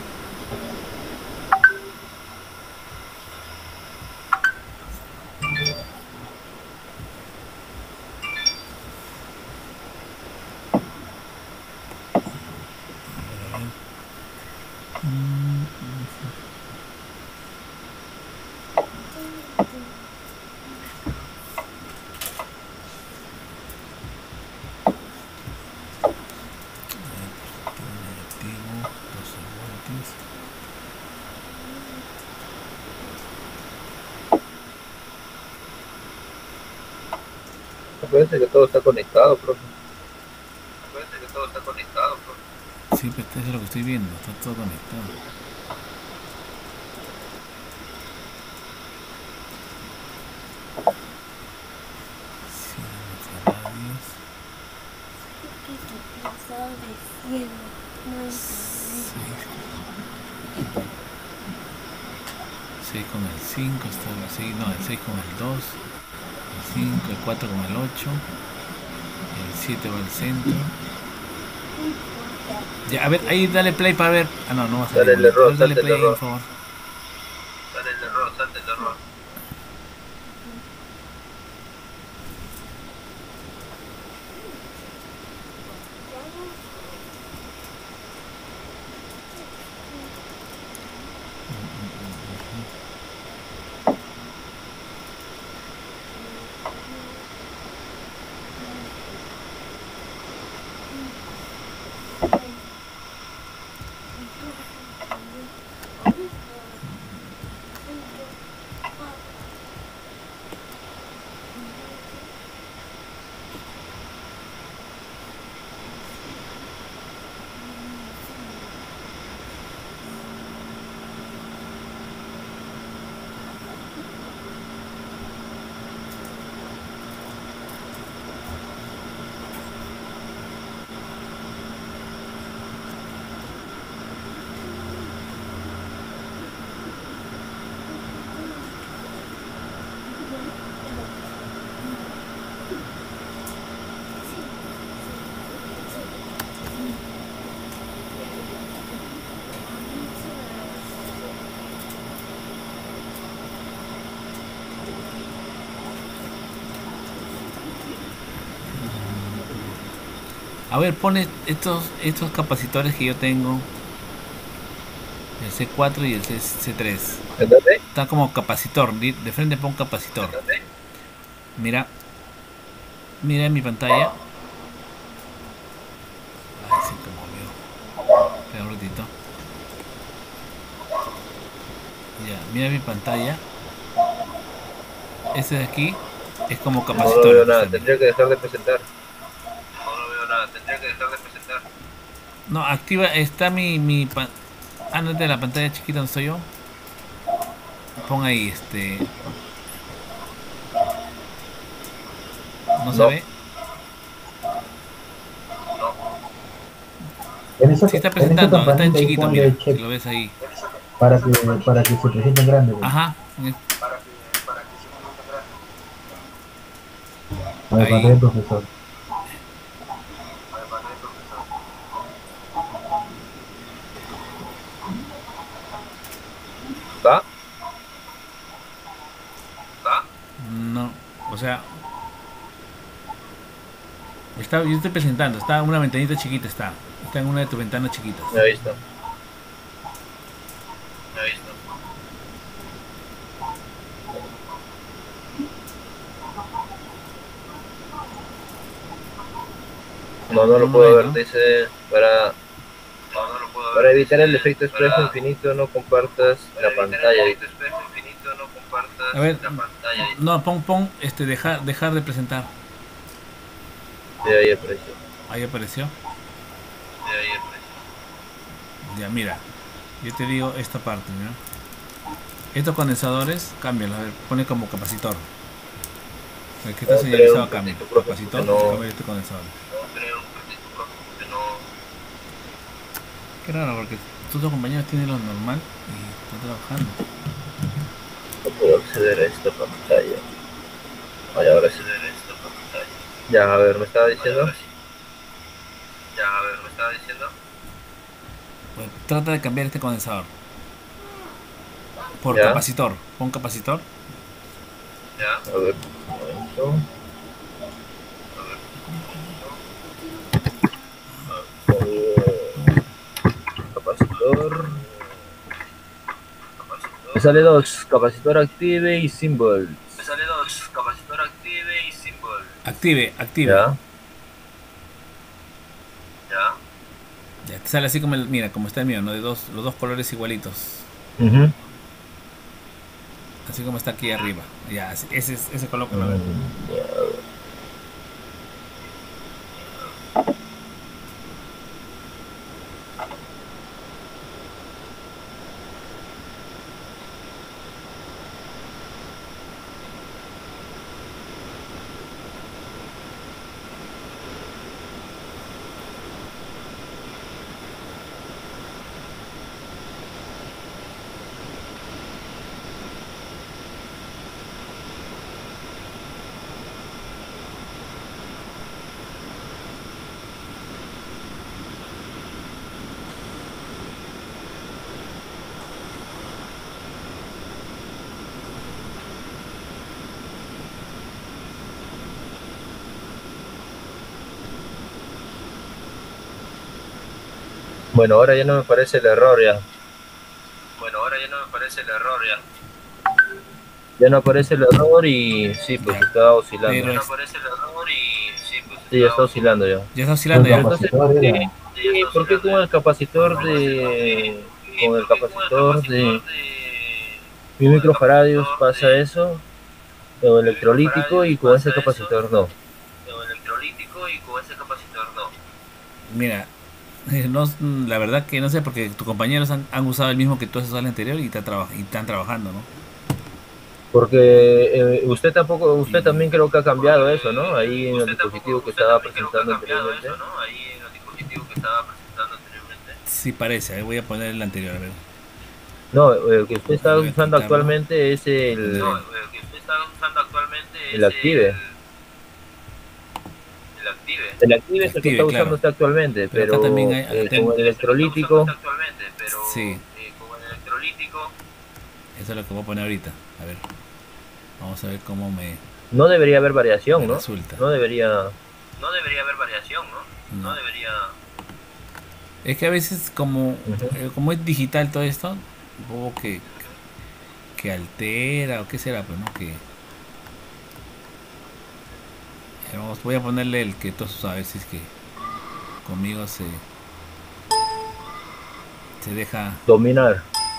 Acuérdense que todo está conectado, profe. Sí, pero eso es lo que estoy viendo, está todo conectado. Con el 5 está así, no, el 6 con el 2, el 5, el 4 con el 8, el 7 va al centro. Ya, a ver, ahí dale play para ver. Ah, no va a salir. Dale el error, dale play el ahí, error. por favor. Salte el error. A ver, pone estos capacitores que yo tengo. El C4 y el C3. ¿Entendés? Está como capacitor. De frente pon capacitor. Mira. Mira mi pantalla. Ay, se movió. Espera un ratito. Ya, mira mi pantalla. Este de aquí es como capacitor. No veo nada, tendría que dejar de presentar. No, activa, está ándate la pantalla chiquita donde estoy yo. Pon ahí, ¿no se ve? Sí está presentando, está en campanita ahí chiquito, ponle mira, si check lo ves ahí. para que se presente en grande. Pues. Ajá, A ver, ahí. pantalla del profesor. ¿Va? No, o sea, yo estoy presentando, está en una ventanita chiquita, está en una de tus ventanas chiquitas. Ya he visto. No, no lo puedo ver, dice, para evitar el efecto espejo infinito no compartas la pantalla. A ver, no, pon dejar de presentar. Sí, ahí apareció. Ahí apareció. Ya, mira, yo te digo esta parte, ¿no? Estos condensadores, cámbialos, a ver, pone como capacitor. El que está señalizado cambia. Capacitor, cambia este condensador. Qué raro, porque tus dos compañeros tienen lo normal y están trabajando. No puedo acceder a esta pantalla. Ay, ahora sí. Ya, a ver, ¿me estaba diciendo? Bueno, trata de cambiar este condensador por ¿Ya? capacitor. Pon capacitor. A ver, un momento. Capacitor. Me sale 2, capacitor active y symbol. Active. Ya. Ya te sale así como mira, como está el mío, ¿no? Los dos colores igualitos. Así como está aquí arriba. Ya, ese coloca la verdad. Bueno, ahora ya no me parece el error ya. Ya no aparece el error y sí, pues está oscilando. Pero Sí, ya está oscilando ya. ya está oscilando ya. Entonces, ¿por qué con el capacitor de 1000 microfaradios pasa eso? O electrolítico y con ese capacitor no. Mira, no, la verdad que no sé, porque tus compañeros han usado el mismo que tú has usado el anterior y están trabajando, ¿no? Porque usted también creo que ha cambiado eso, ¿no? Ahí en el dispositivo que estaba presentando anteriormente. Sí parece, voy a poner el anterior, a ver. No, el que usted está usando actualmente es el Active. El Active es el que está usando usted actualmente, pero también hay, con el electrolítico. Sí. Eso es lo que voy a poner ahorita. A ver. Vamos a ver cómo me... No debería haber variación, ¿no? Resulta. No debería haber variación, ¿no? No debería... Es que a veces como es digital todo esto, un poco que altera o qué será, pues, ¿no? Voy a ponerle el que todos usan, a ver si es que conmigo se deja dominar.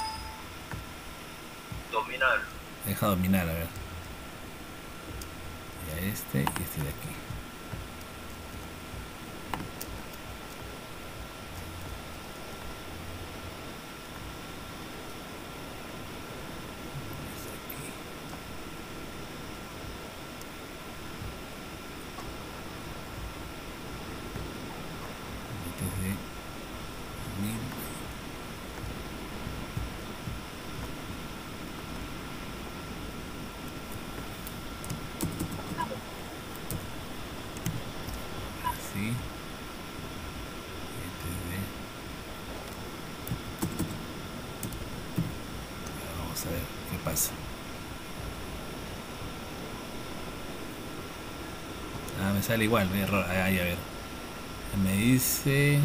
Deja dominar, a ver. Ya este y este de aquí. a ver qué pasa. Ah, me sale igual, me error. Ahí, a ver. Me dice...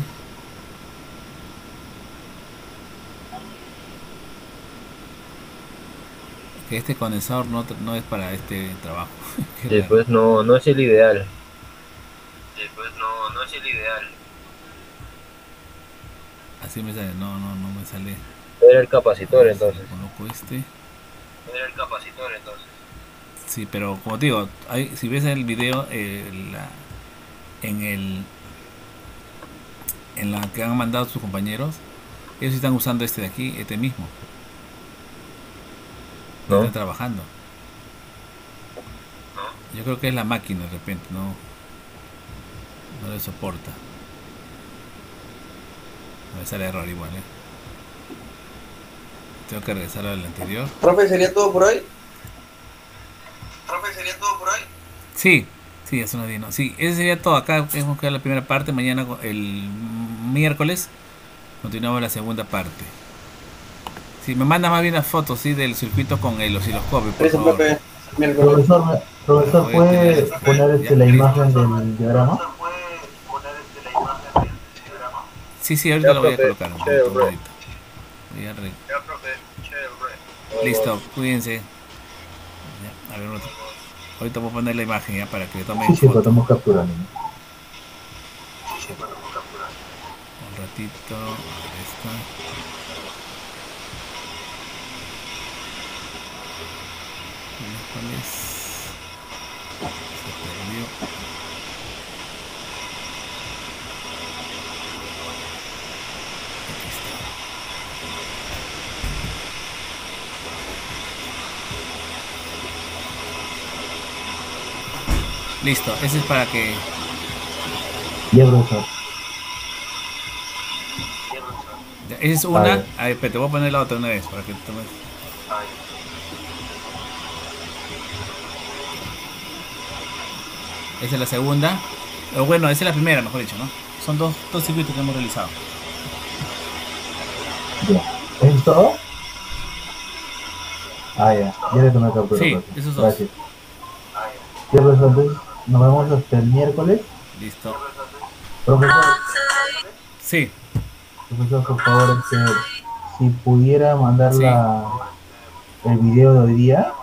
que este condensador no es para este trabajo. Después no es el ideal. Después no es el ideal. Así me sale, no me sale. Era el capacitor entonces. Coloco este. Era el capacitor entonces. Sí, pero como te digo, si ves el video, en la que han mandado sus compañeros, ellos están usando este de aquí, este mismo. No están trabajando. Yo creo que es la máquina de repente, no le soporta. Me sale error igual, Tengo que regresar al anterior. Profe, ¿sería todo por hoy? Sí, eso no digo. Sí, ese sería todo. Acá hemos quedado la primera parte. Mañana, el miércoles, continuamos la segunda parte. Sí, me manda más bien las fotos, sí, del circuito con el osciloscopio, por favor. Profesor, ¿puede poner la imagen del diagrama? Sí, ahorita lo voy a colocar. Listo, cuídense. Ya, a ver, ahorita voy a poner la imagen ya para que le tomen Sí, foto. lo estamos capturando. Un ratito, ahí está. Miércoles. Se perdió. Aquí está. Listo, ese es para que... Ya, profesor. Esa es una. A ver, te voy a poner la otra una vez para que tomes. Esa es la segunda. O bueno, esa es la primera, mejor dicho, ¿no? Son dos circuitos que hemos realizado. Ya. ¿Es todo? Ya le tomé captura. Sí, esos dos. Gracias. Ya, profesor, entonces nos vemos hasta el miércoles. Listo. Profesor. Sí. Profesor, por favor, si pudiera mandar el video de hoy día,